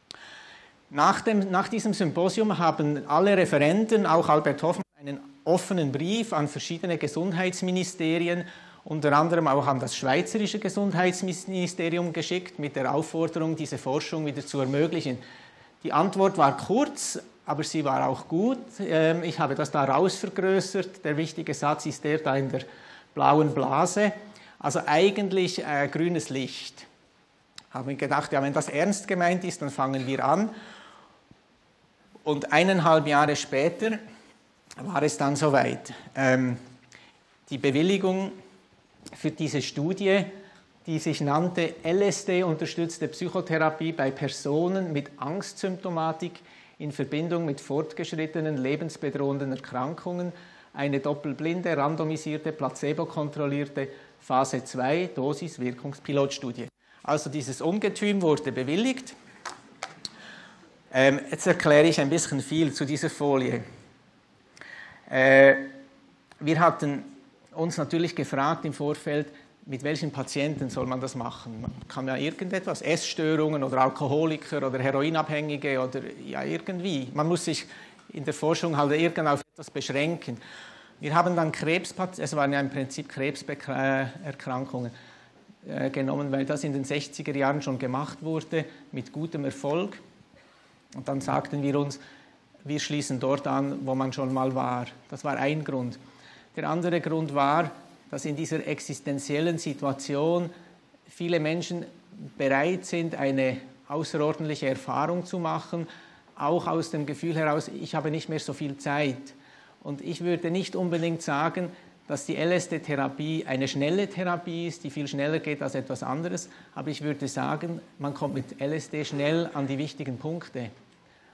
Speaker 2: Nach, dem, nach diesem Symposium haben alle Referenten, auch Albert Hofmann, einen offenen Brief an verschiedene Gesundheitsministerien, unter anderem auch an das Schweizerische Gesundheitsministerium geschickt, mit der Aufforderung, diese Forschung wieder zu ermöglichen. Die Antwort war kurz, aber sie war auch gut. Ich habe das da rausvergrößert. Der wichtige Satz ist der da in der blauen Blase. Also eigentlich äh, grünes Licht. Habe ich gedacht, ja, wenn das ernst gemeint ist, dann fangen wir an. Und eineinhalb Jahre später war es dann soweit. Ähm, die Bewilligung für diese Studie, die sich nannte L S D-unterstützte Psychotherapie bei Personen mit Angstsymptomatik in Verbindung mit fortgeschrittenen lebensbedrohenden Erkrankungen, eine doppelblinde, randomisierte, placebo-kontrollierte Phase zwei Dosis-Wirkungspilotstudie. Also dieses Ungetüm wurde bewilligt. Ähm, jetzt erkläre ich ein bisschen viel zu dieser Folie. Äh, wir hatten uns natürlich gefragt im Vorfeld, mit welchen Patienten soll man das machen? Man kann ja irgendetwas, Essstörungen oder Alkoholiker oder Heroinabhängige oder ja irgendwie. Man muss sich in der Forschung halt irgend auf etwas beschränken. Wir haben dann Krebspatienten, es waren ja im Prinzip Krebserkrankungen, äh, genommen, weil das in den sechziger Jahren schon gemacht wurde, mit gutem Erfolg. Und dann sagten wir uns, wir schließen dort an, wo man schon mal war. Das war ein Grund. Der andere Grund war, dass in dieser existenziellen Situation viele Menschen bereit sind, eine außerordentliche Erfahrung zu machen, auch aus dem Gefühl heraus, ich habe nicht mehr so viel Zeit. Und ich würde nicht unbedingt sagen, dass die L S D-Therapie eine schnelle Therapie ist, die viel schneller geht als etwas anderes, aber ich würde sagen, man kommt mit L S D schnell an die wichtigen Punkte.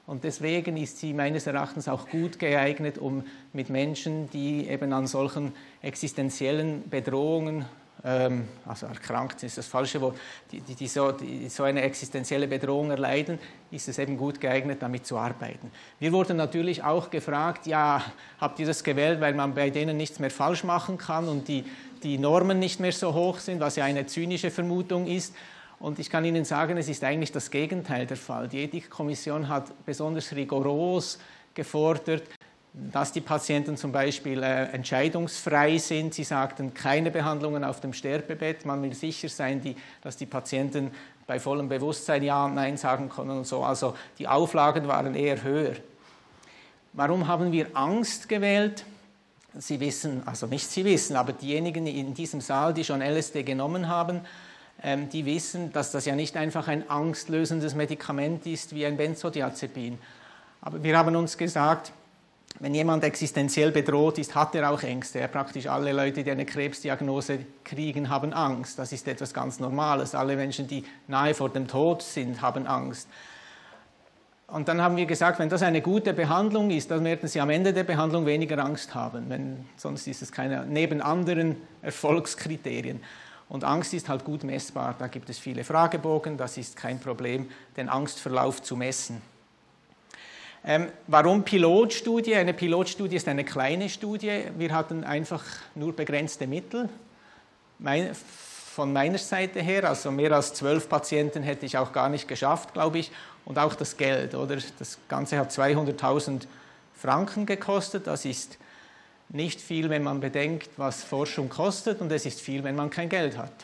Speaker 2: Und deswegen ist sie meines Erachtens auch gut geeignet, um mit Menschen, die eben an solchen existenziellen Bedrohungen, ähm, also erkrankt ist das falsche Wort, die, die, die, so, die so eine existenzielle Bedrohung erleiden, ist es eben gut geeignet, damit zu arbeiten. Wir wurden natürlich auch gefragt, ja, habt ihr das gewählt, weil man bei denen nichts mehr falsch machen kann und die, die Normen nicht mehr so hoch sind, was ja eine zynische Vermutung ist. Und ich kann Ihnen sagen, es ist eigentlich das Gegenteil der Fall. Die Ethikkommission hat besonders rigoros gefordert, dass die Patienten zum Beispiel äh, entscheidungsfrei sind. Sie sagten, keine Behandlungen auf dem Sterbebett. Man will sicher sein, die, dass die Patienten bei vollem Bewusstsein Ja und Nein sagen können und so. Also die Auflagen waren eher höher. Warum haben wir Angst gewählt? Sie wissen, also nicht Sie wissen, aber diejenigen in diesem Saal, die schon L S D genommen haben, die wissen, dass das ja nicht einfach ein angstlösendes Medikament ist wie ein Benzodiazepin. Aber wir haben uns gesagt, wenn jemand existenziell bedroht ist, hat er auch Ängste. Ja, praktisch alle Leute, die eine Krebsdiagnose kriegen, haben Angst. Das ist etwas ganz Normales. Alle Menschen, die nahe vor dem Tod sind, haben Angst. Und dann haben wir gesagt, wenn das eine gute Behandlung ist, dann werden Sie am Ende der Behandlung weniger Angst haben. Wenn, sonst ist es keine, neben anderen Erfolgskriterien. Und Angst ist halt gut messbar. Da gibt es viele Fragebogen, das ist kein Problem, den Angstverlauf zu messen. Ähm, warum Pilotstudie? Eine Pilotstudie ist eine kleine Studie. Wir hatten einfach nur begrenzte Mittel. Mein, von meiner Seite her, also mehr als zwölf Patienten hätte ich auch gar nicht geschafft, glaube ich. Und auch das Geld, oder? Das Ganze hat zweihunderttausend Franken gekostet. Das ist nicht viel, wenn man bedenkt, was Forschung kostet, und es ist viel, wenn man kein Geld hat.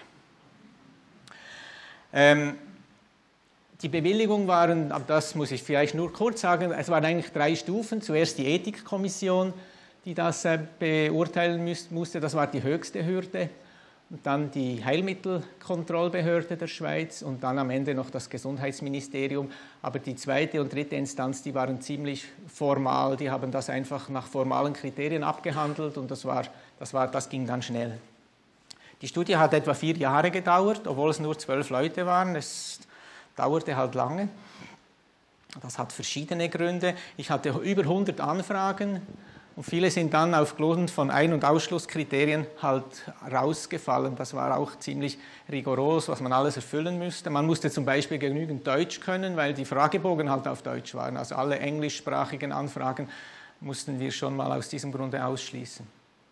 Speaker 2: Ähm, die Bewilligung waren, aber das muss ich vielleicht nur kurz sagen, es waren eigentlich drei Stufen. Zuerst die Ethikkommission, die das äh, beurteilen müß, musste, das war die höchste Hürde. Und dann die Heilmittelkontrollbehörde der Schweiz und dann am Ende noch das Gesundheitsministerium. Aber die zweite und dritte Instanz, die waren ziemlich formal, die haben das einfach nach formalen Kriterien abgehandelt und das, war, das, war, das ging dann schnell. Die Studie hat etwa vier Jahre gedauert, obwohl es nur zwölf Leute waren. Es dauerte halt lange. Das hat verschiedene Gründe. Ich hatte über hundert Anfragen. Und viele sind dann aufgrund von Ein- und Ausschlusskriterien halt rausgefallen. Das war auch ziemlich rigoros, was man alles erfüllen müsste. Man musste zum Beispiel genügend Deutsch können, weil die Fragebogen halt auf Deutsch waren. Also alle englischsprachigen Anfragen mussten wir schon mal aus diesem Grunde ausschließen.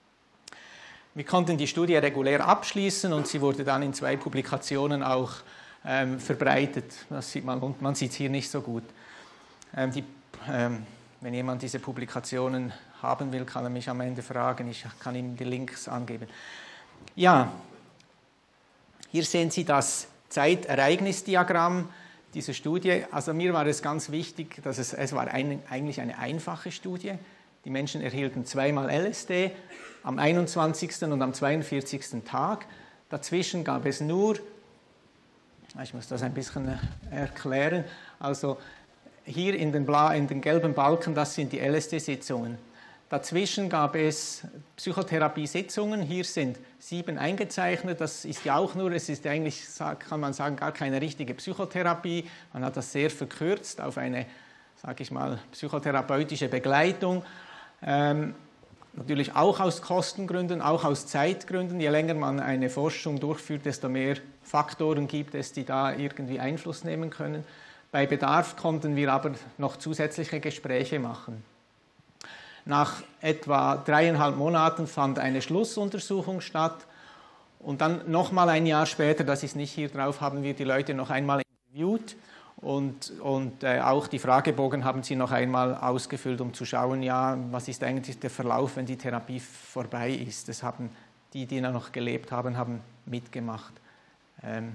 Speaker 2: Wir konnten die Studie regulär abschließen und sie wurde dann in zwei Publikationen auch ähm, verbreitet. Das sieht man, und man sieht es hier nicht so gut. Ähm, die, ähm, wenn jemand diese Publikationen haben will, kann er mich am Ende fragen. Ich kann ihm die Links angeben. Ja, hier sehen Sie das Zeitereignisdiagramm dieser Studie. Also mir war es ganz wichtig, dass es, es war ein, eigentlich eine einfache Studie. Die Menschen erhielten zweimal L S D am einundzwanzigsten und am zweiundvierzigsten Tag. Dazwischen gab es nur, ich muss das ein bisschen erklären, also hier in den, Bla, in den gelben Balken, das sind die L S D-Sitzungen. Dazwischen gab es Psychotherapie-Sitzungen, hier sind sieben eingezeichnet, das ist ja auch nur, es ist eigentlich, kann man sagen, gar keine richtige Psychotherapie, man hat das sehr verkürzt auf eine, sage ich mal, psychotherapeutische Begleitung, ähm, natürlich auch aus Kostengründen, auch aus Zeitgründen, je länger man eine Forschung durchführt, desto mehr Faktoren gibt es, die da irgendwie Einfluss nehmen können. Bei Bedarf konnten wir aber noch zusätzliche Gespräche machen. Nach etwa dreieinhalb Monaten fand eine Schlussuntersuchung statt und dann nochmal ein Jahr später, das ist nicht hier drauf, haben wir die Leute noch einmal interviewt und, und äh, auch die Fragebogen haben sie noch einmal ausgefüllt, um zu schauen, ja, was ist eigentlich der Verlauf, wenn die Therapie vorbei ist. Das haben die, die noch gelebt haben, haben mitgemacht. Ähm,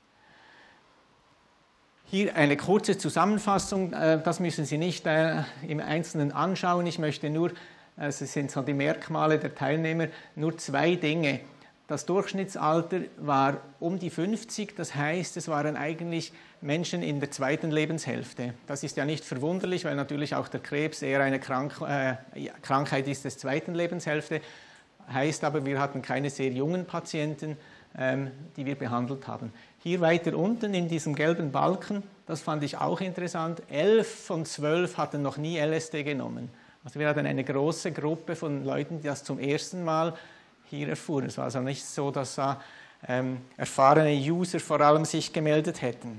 Speaker 2: Hier eine kurze Zusammenfassung, das müssen Sie nicht im Einzelnen anschauen. Ich möchte nur, es sind so die Merkmale der Teilnehmer, nur zwei Dinge. Das Durchschnittsalter war um die fünfzig, das heißt, es waren eigentlich Menschen in der zweiten Lebenshälfte. Das ist ja nicht verwunderlich, weil natürlich auch der Krebs eher eine Krank äh, Krankheit ist der zweiten Lebenshälfte. Heißt aber, wir hatten keine sehr jungen Patienten, ähm, die wir behandelt haben. Hier weiter unten in diesem gelben Balken das fand ich auch interessant, elf von zwölf hatten noch nie L S D genommen. Also wir hatten eine große Gruppe von Leuten, die das zum ersten Mal hier erfuhren. Es war also nicht so, dass da ähm, erfahrene User vor allem sich gemeldet hätten.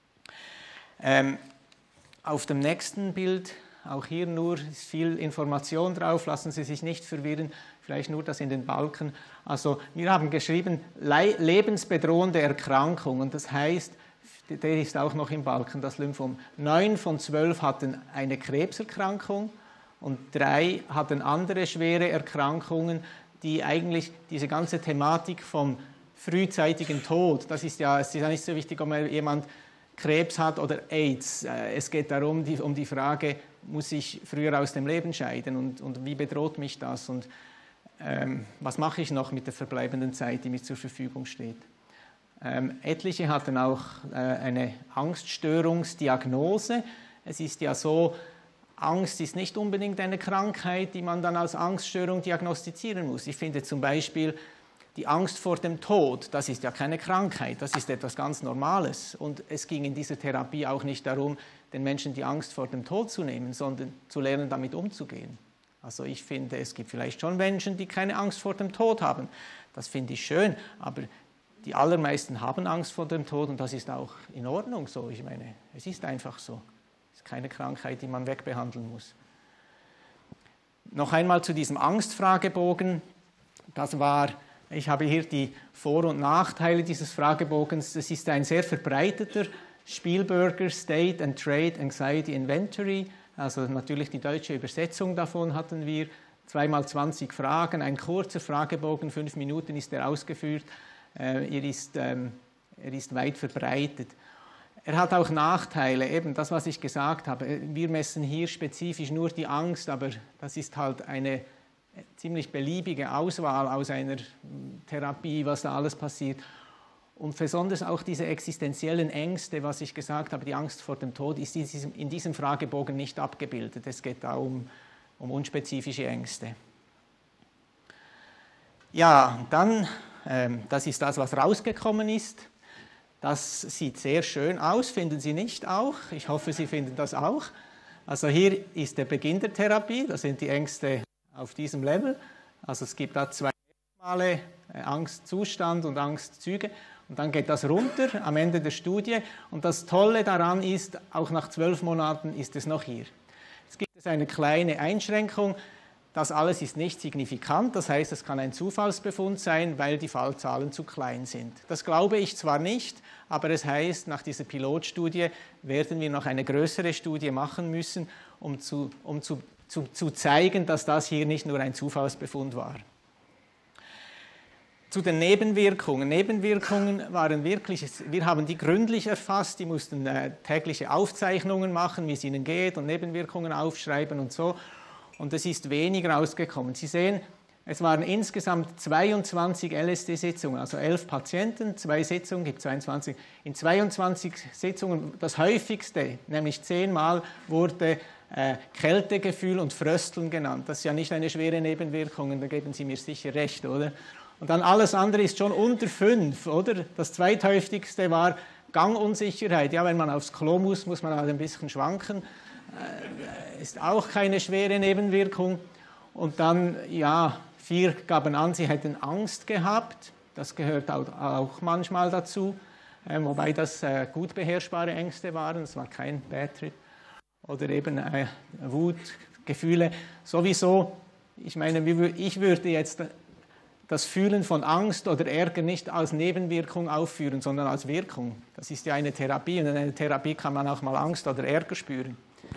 Speaker 2: Ähm, auf dem nächsten Bild, auch hier nur ist viel Information drauf, lassen Sie sich nicht verwirren, vielleicht nur das in den Balken. Also wir haben geschrieben, lebensbedrohende Erkrankung, und das heißt, der ist auch noch im Balken, das Lymphom. Neun von zwölf hatten eine Krebserkrankung und drei hatten andere schwere Erkrankungen, die eigentlich diese ganze Thematik vom frühzeitigen Tod, das ist ja, es ist ja nicht so wichtig, ob jemand Krebs hat oder AIDS. Es geht darum, die, um die Frage, muss ich früher aus dem Leben scheiden und, und wie bedroht mich das und ähm, was mache ich noch mit der verbleibenden Zeit, die mir zur Verfügung steht. Ähm, etliche hatten auch äh, eine Angststörungsdiagnose. Es ist ja so, Angst ist nicht unbedingt eine Krankheit, die man dann als Angststörung diagnostizieren muss. Ich finde zum Beispiel, die Angst vor dem Tod, das ist ja keine Krankheit, das ist etwas ganz Normales. Und es ging in dieser Therapie auch nicht darum, den Menschen die Angst vor dem Tod zu nehmen, sondern zu lernen, damit umzugehen. Also ich finde, es gibt vielleicht schon Menschen, die keine Angst vor dem Tod haben. Das finde ich schön, aber die allermeisten haben Angst vor dem Tod und das ist auch in Ordnung so. Ich meine, es ist einfach so. Es ist keine Krankheit, die man wegbehandeln muss. Noch einmal zu diesem Angstfragebogen. Das war... Ich habe hier die Vor- und Nachteile dieses Fragebogens. Das ist ein sehr verbreiteter Spielberger State and Trade Anxiety Inventory. Also natürlich die deutsche Übersetzung davon hatten wir. Zweimal zwanzig Fragen, ein kurzer Fragebogen, fünf Minuten ist er ausgeführt. Äh, er, ist, ähm, er ist weit verbreitet. Er hat auch Nachteile, eben das, was ich gesagt habe. Wir messen hier spezifisch nur die Angst, aber das ist halt eine ziemlich beliebige Auswahl aus einer Therapie, was da alles passiert. Und besonders auch diese existenziellen Ängste, was ich gesagt habe, die Angst vor dem Tod, ist in diesem, in diesem Fragebogen nicht abgebildet. Es geht da um, um unspezifische Ängste. Ja, dann, ähm, das ist das, was rausgekommen ist. Das sieht sehr schön aus, finden Sie nicht auch? Ich hoffe, Sie finden das auch. Also hier ist der Beginn der Therapie, das sind die Ängste auf diesem Level. Also es gibt da zwei Male Angstzustand und Angstzüge und dann geht das runter am Ende der Studie und das Tolle daran ist, auch nach zwölf Monaten ist es noch hier. Es gibt eine kleine Einschränkung, das alles ist nicht signifikant, das heißt, es kann ein Zufallsbefund sein, weil die Fallzahlen zu klein sind. Das glaube ich zwar nicht, aber es heißt, nach dieser Pilotstudie werden wir noch eine größere Studie machen müssen, um zu, um zu Zu, zu zeigen, dass das hier nicht nur ein Zufallsbefund war. Zu den Nebenwirkungen. Nebenwirkungen waren wirklich, wir haben die gründlich erfasst, die mussten äh, tägliche Aufzeichnungen machen, wie es ihnen geht und Nebenwirkungen aufschreiben und so. Und es ist wenig rausgekommen. Sie sehen, es waren insgesamt zweiundzwanzig L S D-Sitzungen, also elf Patienten, zwei Sitzungen, gibt zweiundzwanzig. In zweiundzwanzig Sitzungen, das häufigste, nämlich zehnmal, wurde Äh, Kältegefühl und Frösteln genannt. Das ist ja nicht eine schwere Nebenwirkung, da geben Sie mir sicher recht, oder? Und dann alles andere ist schon unter fünf, oder? Das zweithäufigste war Gangunsicherheit. Ja, wenn man aufs Klo muss, muss man halt ein bisschen schwanken. Äh, ist auch keine schwere Nebenwirkung. Und dann, ja, vier gaben an, sie hätten Angst gehabt. Das gehört auch, auch manchmal dazu, äh, wobei das äh, gut beherrschbare Ängste waren. Es war kein Bad Trip. Oder eben äh, Wut, Gefühle. Sowieso, ich meine, ich würde jetzt das Fühlen von Angst oder Ärger nicht als Nebenwirkung aufführen, sondern als Wirkung. Das ist ja eine Therapie und in einer Therapie kann man auch mal Angst oder Ärger spüren.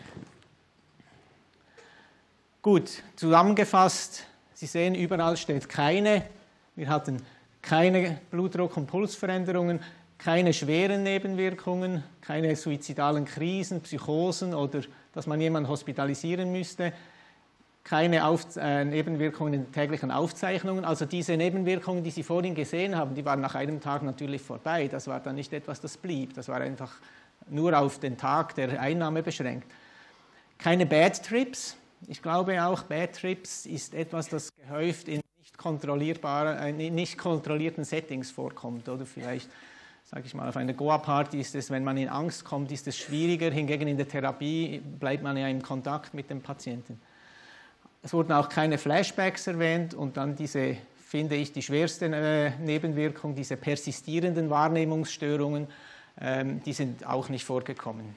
Speaker 2: Gut, zusammengefasst, Sie sehen, überall steht keine. Wir hatten keine Blutdruck- und Pulsveränderungen, keine schweren Nebenwirkungen, keine suizidalen Krisen, Psychosen oder dass man jemanden hospitalisieren müsste, keine Auf äh, Nebenwirkungen in täglichen Aufzeichnungen. Also diese Nebenwirkungen, die Sie vorhin gesehen haben, die waren nach einem Tag natürlich vorbei. Das war dann nicht etwas, das blieb. Das war einfach nur auf den Tag der Einnahme beschränkt. Keine Bad Trips. Ich glaube auch, Bad Trips ist etwas, das gehäuft in nicht kontrollierbaren, äh, nicht kontrollierten Settings vorkommt. Oder vielleicht sage ich mal, auf einer Goa-Party ist es, wenn man in Angst kommt, ist es schwieriger. Hingegen in der Therapie bleibt man ja im Kontakt mit dem Patienten. Es wurden auch keine Flashbacks erwähnt und dann diese, finde ich, die schwerste äh, Nebenwirkung, diese persistierenden Wahrnehmungsstörungen, ähm, die sind auch nicht vorgekommen.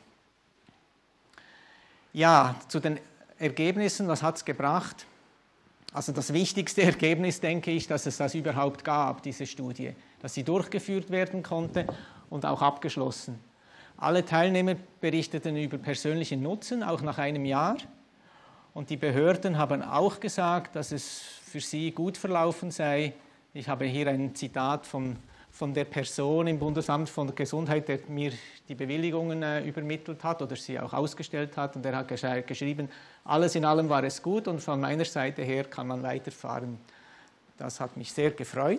Speaker 2: Ja, zu den Ergebnissen, was hat es gebracht? Also das wichtigste Ergebnis, denke ich, dass es das überhaupt gab, diese Studie, dass sie durchgeführt werden konnte und auch abgeschlossen. Alle Teilnehmer berichteten über persönlichen Nutzen, auch nach einem Jahr. Und die Behörden haben auch gesagt, dass es für sie gut verlaufen sei. Ich habe hier ein Zitat von, von der Person im Bundesamt von Gesundheit, der mir die Bewilligungen äh, übermittelt hat oder sie auch ausgestellt hat. Und er hat gesch- geschrieben, alles in allem war es gut und von meiner Seite her kann man weiterfahren. Das hat mich sehr gefreut.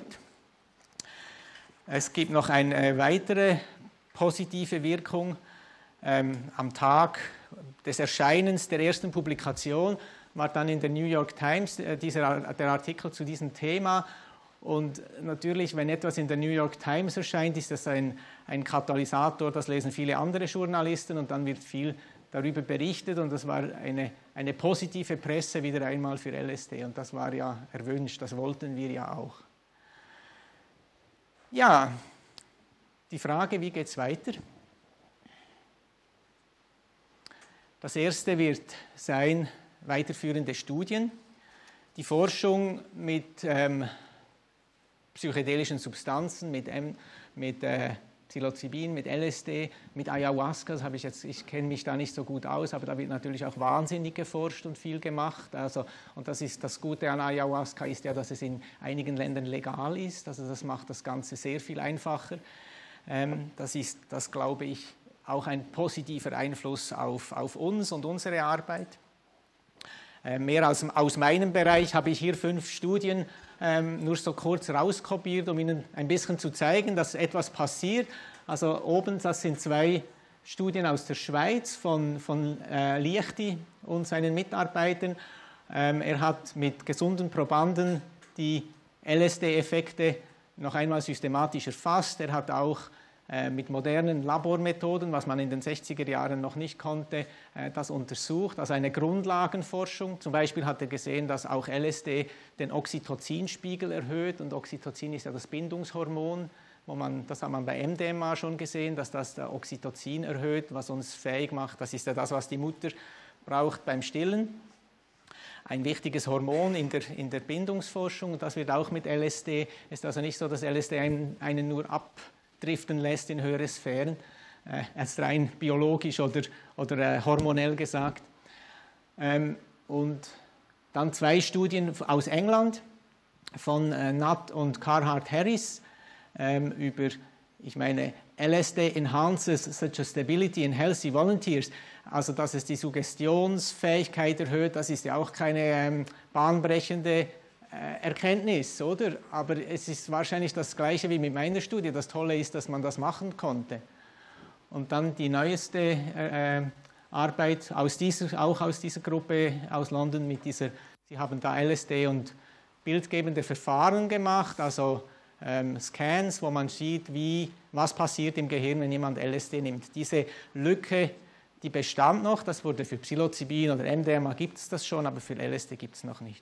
Speaker 2: Es gibt noch eine äh, weitere positive Wirkung. Ähm, am Tag des Erscheinens der ersten Publikation war dann in der New York Times äh, dieser, der Artikel zu diesem Thema. Und natürlich, wenn etwas in der New York Times erscheint, ist das ein, ein Katalysator, das lesen viele andere Journalisten und dann wird viel darüber berichtet und das war eine, eine positive Presse wieder einmal für L S D und das war ja erwünscht, das wollten wir ja auch. Ja, die Frage, wie geht es weiter? Das erste wird sein, weiterführende Studien. Die Forschung mit ähm, psychedelischen Substanzen, mit, M, mit äh, Psilocybin, mit L S D, mit Ayahuasca, das habe ich jetzt, ich kenne mich da nicht so gut aus, aber da wird natürlich auch wahnsinnig geforscht und viel gemacht. Also, und das ist das Gute an Ayahuasca ist ja, dass es in einigen Ländern legal ist, also das macht das Ganze sehr viel einfacher. Ähm, das ist, das glaube ich, auch ein positiver Einfluss auf, auf uns und unsere Arbeit. Äh, mehr als aus meinem Bereich habe ich hier fünf Studien ähm, nur so kurz rauskopiert, um Ihnen ein bisschen zu zeigen, dass etwas passiert. Also oben, das sind zwei Studien aus der Schweiz von, von äh, Liechti und seinen Mitarbeitern. Ähm, er hat mit gesunden Probanden die L S D-Effekte noch einmal systematisch erfasst. Er hat auch äh, mit modernen Labormethoden, was man in den sechziger Jahren noch nicht konnte, äh, das untersucht, also eine Grundlagenforschung. Zum Beispiel hat er gesehen, dass auch L S D den Oxytocinspiegel erhöht und Oxytocin ist ja das Bindungshormon, wo man, das hat man bei M D M A schon gesehen, dass das der Oxytocin erhöht, was uns fähig macht, das ist ja das, was die Mutter braucht beim Stillen. Ein wichtiges Hormon in der, in der Bindungsforschung, das wird auch mit L S D, ist also nicht so, dass L S D einen, einen nur abdriften lässt in höhere Sphären, äh, als rein biologisch oder, oder äh, hormonell gesagt. Ähm, und dann zwei Studien aus England von äh, Nutt und Carhart Harris ähm, über, ich meine, L S D enhances suggestibility in healthy volunteers. Also, dass es die Suggestionsfähigkeit erhöht, das ist ja auch keine ähm, bahnbrechende äh, Erkenntnis, oder? Aber es ist wahrscheinlich das Gleiche wie mit meiner Studie. Das Tolle ist, dass man das machen konnte. Und dann die neueste äh, Arbeit, aus dieser, auch aus dieser Gruppe aus London, mit dieser, sie haben da L S D und bildgebende Verfahren gemacht, also ähm, Scans, wo man sieht, wie, was passiert im Gehirn, wenn jemand L S D nimmt. Diese Lücke, die bestand noch, das wurde für Psilocybin oder M D M A gibt es das schon, aber für L S D gibt es noch nicht.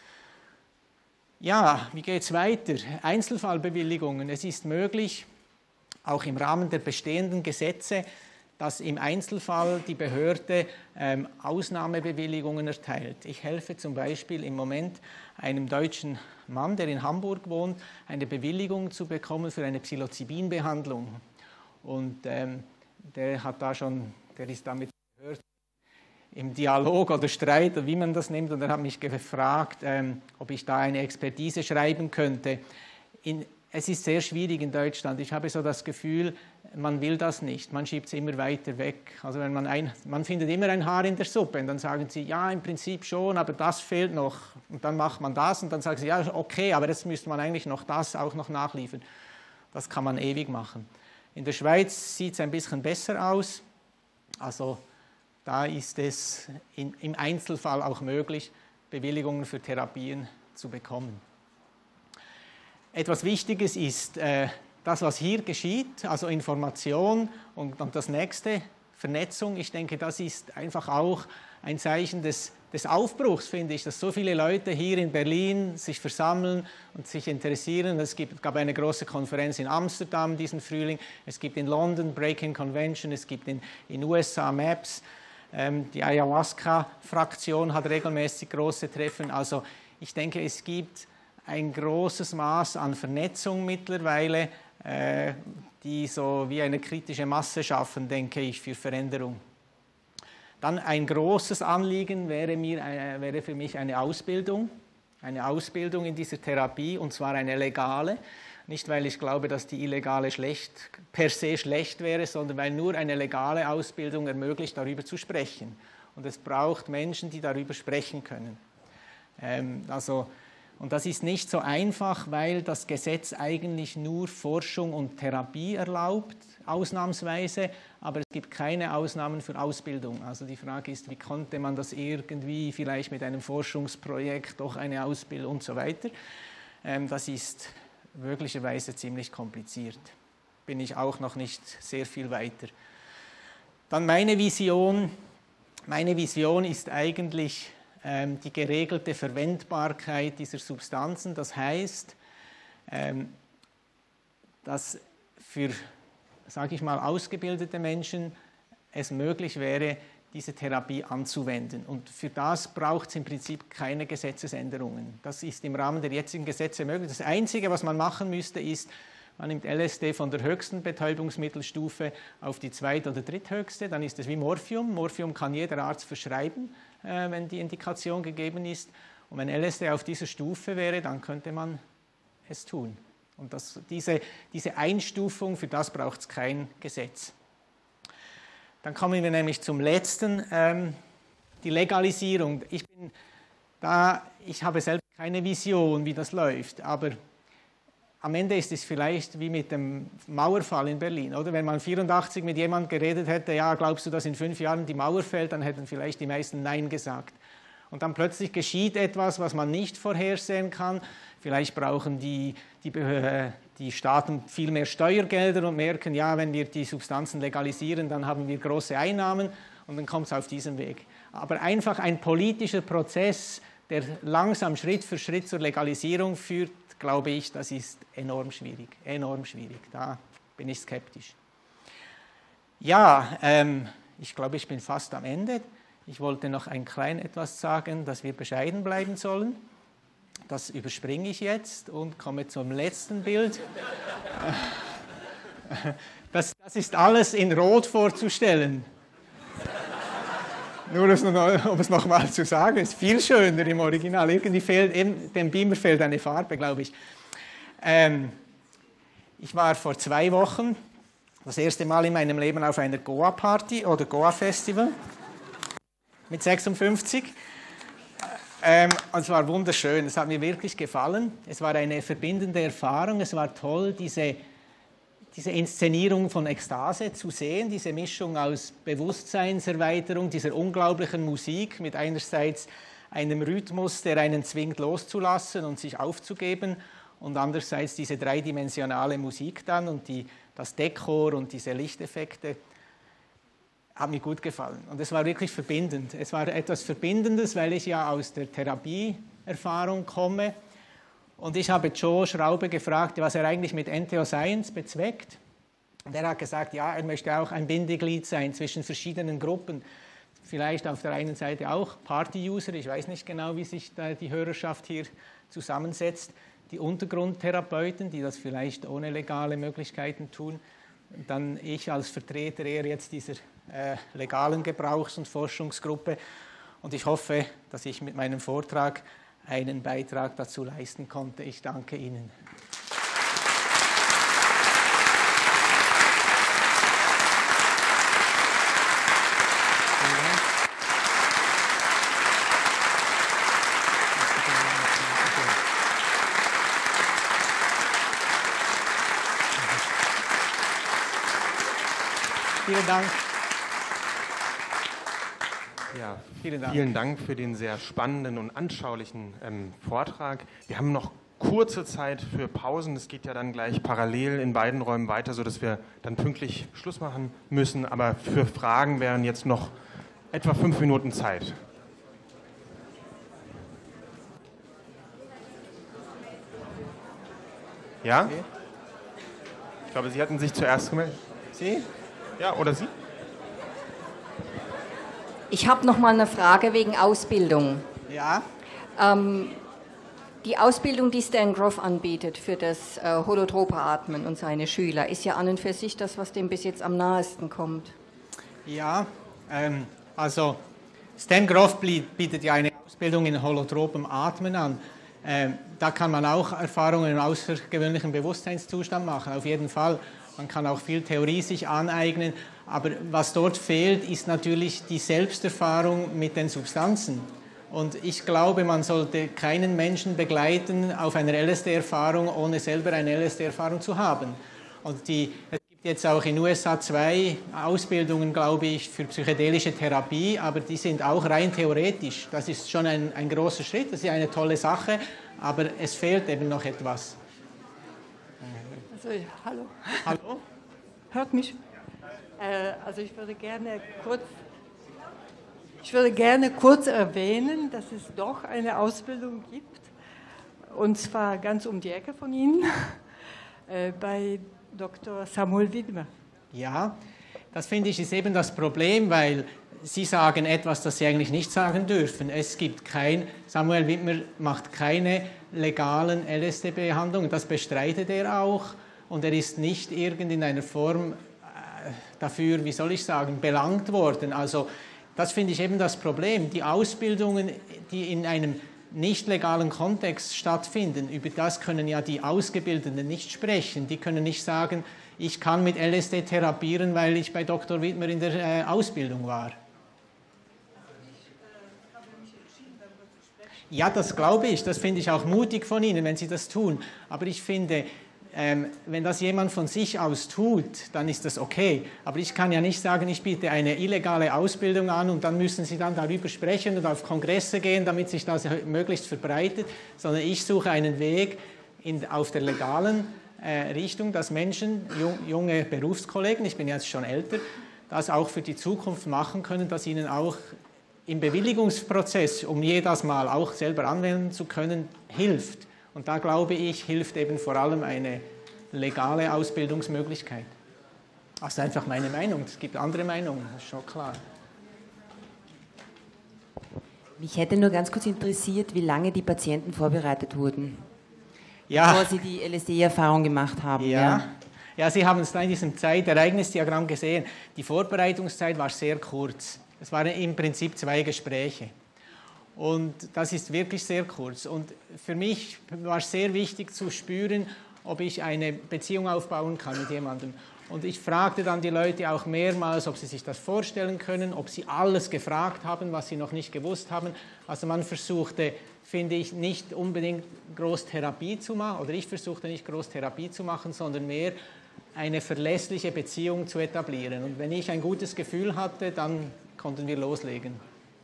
Speaker 2: Ja, wie geht es weiter? Einzelfallbewilligungen. Es ist möglich, auch im Rahmen der bestehenden Gesetze, dass im Einzelfall die Behörde ähm, Ausnahmebewilligungen erteilt. Ich helfe zum Beispiel im Moment einem deutschen Mann, der in Hamburg wohnt, eine Bewilligung zu bekommen für eine Psilocybin-Behandlung. Und ähm, der hat da schon, der ist damit gehört, im Dialog oder Streit, oder wie man das nimmt, und er hat mich gefragt, ähm, ob ich da eine Expertise schreiben könnte. In, es ist sehr schwierig in Deutschland. Ich habe so das Gefühl, man will das nicht, man schiebt es immer weiter weg. Also wenn man, ein, man findet immer ein Haar in der Suppe und dann sagen sie, ja, im Prinzip schon, aber das fehlt noch. Und dann macht man das und dann sagen sie, ja, okay, aber jetzt müsste man eigentlich noch das auch noch nachliefern. Das kann man ewig machen. In der Schweiz sieht es ein bisschen besser aus. Also da ist es in, im Einzelfall auch möglich, Bewilligungen für Therapien zu bekommen. Etwas Wichtiges ist äh, das, was hier geschieht, also Information und, und das nächste, Vernetzung, ich denke, das ist einfach auch ein Zeichen des, des Aufbruchs, finde ich, dass so viele Leute hier in Berlin sich versammeln und sich interessieren. Es gibt, gab eine große Konferenz in Amsterdam diesen Frühling, es gibt in London Breaking Convention, es gibt in den U S A MAPS, ähm, die Ayahuasca-Fraktion hat regelmäßig große Treffen. Also ich denke, es gibt ein großes Maß an Vernetzung mittlerweile, äh, die so wie eine kritische Masse schaffen, denke ich, für Veränderung. Dann ein großes Anliegen wäre, mir, äh, wäre für mich eine Ausbildung, eine Ausbildung in dieser Therapie, und zwar eine legale. Nicht, weil ich glaube, dass die illegale schlecht, per se schlecht wäre, sondern weil nur eine legale Ausbildung ermöglicht, darüber zu sprechen. Und es braucht Menschen, die darüber sprechen können. Ähm, also, und das ist nicht so einfach, weil das Gesetz eigentlich nur Forschung und Therapie erlaubt, ausnahmsweise, aber es gibt keine Ausnahmen für Ausbildung. Also die Frage ist, wie konnte man das irgendwie vielleicht mit einem Forschungsprojekt, doch eine Ausbildung und so weiter. Ähm, das ist möglicherweise ziemlich kompliziert. Bin ich auch noch nicht sehr viel weiter. Dann meine Vision. Meine Vision ist eigentlich ähm, die geregelte Verwendbarkeit dieser Substanzen. Das heißt, ähm, dass für, sage ich mal, ausgebildete Menschen es möglich wäre, diese Therapie anzuwenden. Und für das braucht es im Prinzip keine Gesetzesänderungen. Das ist im Rahmen der jetzigen Gesetze möglich. Das Einzige, was man machen müsste, ist, man nimmt L S D von der höchsten Betäubungsmittelstufe auf die zweit- oder dritthöchste, dann ist es wie Morphium. Morphium kann jeder Arzt verschreiben, äh, wenn die Indikation gegeben ist. Und wenn L S D auf dieser Stufe wäre, dann könnte man es tun. Und das, diese, diese Einstufung, für das braucht es kein Gesetz. Dann kommen wir nämlich zum letzten, ähm, die Legalisierung. Ich, bin da, ich habe selbst keine Vision, wie das läuft, aber am Ende ist es vielleicht wie mit dem Mauerfall in Berlin, oder? Wenn man vierundachtzig mit jemandem geredet hätte, ja, glaubst du, dass in fünf Jahren die Mauer fällt, dann hätten vielleicht die meisten Nein gesagt. Und dann plötzlich geschieht etwas, was man nicht vorhersehen kann. Vielleicht brauchen die, die, die Staaten viel mehr Steuergelder und merken, ja, wenn wir die Substanzen legalisieren, dann haben wir große Einnahmen und dann kommt es auf diesem Weg. Aber einfach ein politischer Prozess, der langsam Schritt für Schritt zur Legalisierung führt, glaube ich, das ist enorm schwierig, enorm schwierig. Da bin ich skeptisch. Ja, ähm, ich glaube, ich bin fast am Ende. Ich wollte noch ein klein etwas sagen, dass wir bescheiden bleiben sollen. Das überspringe ich jetzt und komme zum letzten Bild. Das, das ist alles in Rot vorzustellen. Nur um es noch mal zu sagen, ist viel schöner im Original. Irgendwie fehlt, dem Beamer fehlt eine Farbe, glaube ich. Ähm, ich war vor zwei Wochen das erste Mal in meinem Leben auf einer Goa-Party oder Goa-Festival mit sechsundfünfzig. Ähm, und es war wunderschön, es hat mir wirklich gefallen. Es war eine verbindende Erfahrung, es war toll, diese diese Inszenierung von Ekstase zu sehen, diese Mischung aus Bewusstseinserweiterung, dieser unglaublichen Musik mit einerseits einem Rhythmus, der einen zwingt loszulassen und sich aufzugeben, und andererseits diese dreidimensionale Musik dann und die, das Dekor und diese Lichteffekte. Hat mir gut gefallen und es war wirklich verbindend. Es war etwas Verbindendes, weil ich ja aus der Therapieerfahrung komme. Und ich habe Joe Schraube gefragt, was er eigentlich mit Entheoscience bezweckt. Und er hat gesagt, ja, er möchte auch ein Bindeglied sein zwischen verschiedenen Gruppen. Vielleicht auf der einen Seite auch Party-User, ich weiß nicht genau, wie sich da die Hörerschaft hier zusammensetzt. Die Untergrundtherapeuten, die das vielleicht ohne legale Möglichkeiten tun. Und dann ich als Vertreter eher jetzt dieser äh, legalen Gebrauchs- und Forschungsgruppe. Und ich hoffe, dass ich mit meinem Vortrag einen Beitrag dazu leisten konnte. Ich danke Ihnen. Vielen Dank.
Speaker 1: Ja, vielen Dank. Vielen Dank für den sehr spannenden und anschaulichen ähm, Vortrag. Wir haben noch kurze Zeit für Pausen. Es geht ja dann gleich parallel in beiden Räumen weiter, sodass wir dann pünktlich Schluss machen müssen. Aber für Fragen wären jetzt noch etwa fünf Minuten Zeit. Ja? Ich glaube, Sie hatten sich zuerst gemeldet.
Speaker 2: Sie?
Speaker 1: Ja, oder Sie?
Speaker 3: Ich habe noch mal eine Frage wegen Ausbildung.
Speaker 2: Ja.
Speaker 3: Ähm, die Ausbildung, die Stan Grof anbietet für das äh, holotrope Atmen und seine Schüler, ist ja an und für sich das, was dem bis jetzt am nahesten kommt.
Speaker 2: Ja, ähm, also Stan Grof bietet ja eine Ausbildung in holotropem Atmen an. Ähm, da kann man auch Erfahrungen im außergewöhnlichen Bewusstseinszustand machen, auf jeden Fall. Man kann auch viel Theorie sich aneignen, aber was dort fehlt, ist natürlich die Selbsterfahrung mit den Substanzen. Und ich glaube, man sollte keinen Menschen begleiten auf einer L S D-Erfahrung, ohne selber eine L S D-Erfahrung zu haben. Und die, es gibt jetzt auch in den U S A zwei Ausbildungen, glaube ich, für psychedelische Therapie, aber die sind auch rein theoretisch. Das ist schon ein, ein großer Schritt, das ist eine tolle Sache, aber es fehlt eben noch etwas.
Speaker 4: Also, hallo.
Speaker 2: Hallo?
Speaker 4: Hört mich? Äh, also ich würde gerne kurz, ich würde gerne kurz erwähnen, dass es doch eine Ausbildung gibt, und zwar ganz um die Ecke von Ihnen, äh, bei Doktor Samuel Widmer.
Speaker 2: Ja, das finde ich ist eben das Problem, weil Sie sagen etwas, das Sie eigentlich nicht sagen dürfen. Es gibt kein, Samuel Widmer macht keine legalen L S D-Behandlungen, das bestreitet er auch. Und er ist nicht irgend in einer Form äh, dafür, wie soll ich sagen, belangt worden. Also das finde ich eben das Problem. Die Ausbildungen, die in einem nicht legalen Kontext stattfinden, über das können ja die Ausgebildeten nicht sprechen. Die können nicht sagen, ich kann mit L S D therapieren, weil ich bei Doktor Widmer in der äh, Ausbildung war. Ja, das glaube ich. Das finde ich auch mutig von Ihnen, wenn Sie das tun. Aber ich finde, ähm, wenn das jemand von sich aus tut, dann ist das okay. Aber ich kann ja nicht sagen, ich biete eine illegale Ausbildung an und dann müssen Sie dann darüber sprechen und auf Kongresse gehen, damit sich das möglichst verbreitet, sondern ich suche einen Weg in, auf der legalen äh, Richtung, dass Menschen, jung, junge Berufskollegen, ich bin jetzt schon älter, das auch für die Zukunft machen können, dass ihnen auch im Bewilligungsprozess, um jedes Mal auch selber anwenden zu können, hilft. Und da glaube ich, hilft eben vor allem eine legale Ausbildungsmöglichkeit. Das ist einfach meine Meinung. Es gibt andere Meinungen, das ist schon klar.
Speaker 5: Mich hätte nur ganz kurz interessiert, wie lange die Patienten vorbereitet wurden,
Speaker 2: ja.
Speaker 5: bevor sie die L S D-Erfahrung gemacht haben.
Speaker 2: Ja.
Speaker 5: Ja.
Speaker 2: Ja, Sie haben es da in diesem Zeitereignisdiagramm gesehen. Die Vorbereitungszeit war sehr kurz. Es waren im Prinzip zwei Gespräche. Und das ist wirklich sehr kurz. Und für mich war es sehr wichtig zu spüren, ob ich eine Beziehung aufbauen kann mit jemandem. Und ich fragte dann die Leute auch mehrmals, ob sie sich das vorstellen können, ob sie alles gefragt haben, was sie noch nicht gewusst haben. Also man versuchte, finde ich, nicht unbedingt groß Therapie zu machen, oder ich versuchte nicht groß Therapie zu machen, sondern mehr eine verlässliche Beziehung zu etablieren. Und wenn ich ein gutes Gefühl hatte, dann konnten wir loslegen.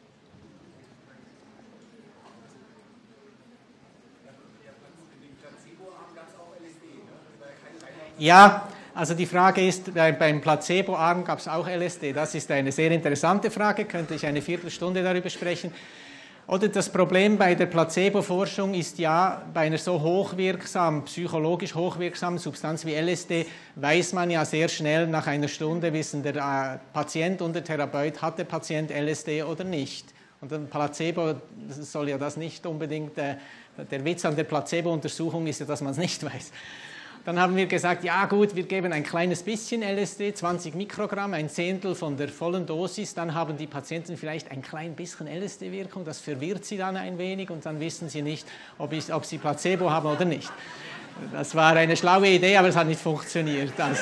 Speaker 2: Ja, also die Frage ist, beim Placebo-Arm gab es auch L S D. Das ist eine sehr interessante Frage, könnte ich eine Viertelstunde darüber sprechen. Oder das Problem bei der Placebo-Forschung ist ja, bei einer so hochwirksamen, psychologisch hochwirksamen Substanz wie L S D weiß man ja sehr schnell, nach einer Stunde wissen der äh, Patient und der Therapeut, hat der Patient L S D oder nicht. Und ein Placebo soll ja das nicht unbedingt, äh, der Witz an der Placebo-Untersuchung ist ja, dass man es nicht weiß. Dann haben wir gesagt, ja gut, wir geben ein kleines bisschen L S D, zwanzig Mikrogramm, ein Zehntel von der vollen Dosis, dann haben die Patienten vielleicht ein klein bisschen L S D-Wirkung, das verwirrt sie dann ein wenig und dann wissen sie nicht, ob, ich, ob sie Placebo haben oder nicht. Das war eine schlaue Idee, aber es hat nicht funktioniert. Also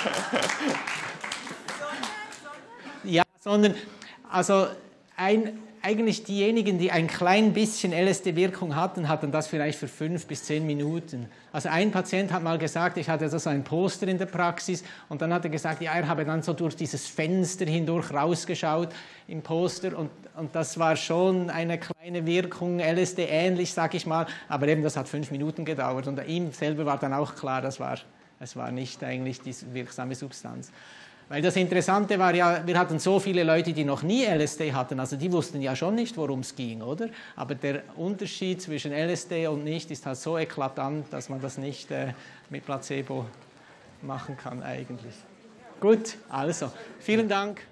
Speaker 2: ja, sondern also ein, eigentlich diejenigen, die ein klein bisschen L S D-Wirkung hatten, hatten das vielleicht für fünf bis zehn Minuten. Also ein Patient hat mal gesagt, ich hatte so ein Poster in der Praxis und dann hat er gesagt, ja, er habe dann so durch dieses Fenster hindurch rausgeschaut im Poster und, und das war schon eine kleine Wirkung, L S D-ähnlich, sag ich mal, aber eben das hat fünf Minuten gedauert und ihm selber war dann auch klar, das war, das war nicht eigentlich die wirksame Substanz. Weil das Interessante war ja, wir hatten so viele Leute, die noch nie L S D hatten, also die wussten ja schon nicht, worum es ging, oder? Aber der Unterschied zwischen L S D und nicht ist halt so eklatant, dass man das nicht äh, mit Placebo machen kann eigentlich. Gut, also, vielen Dank.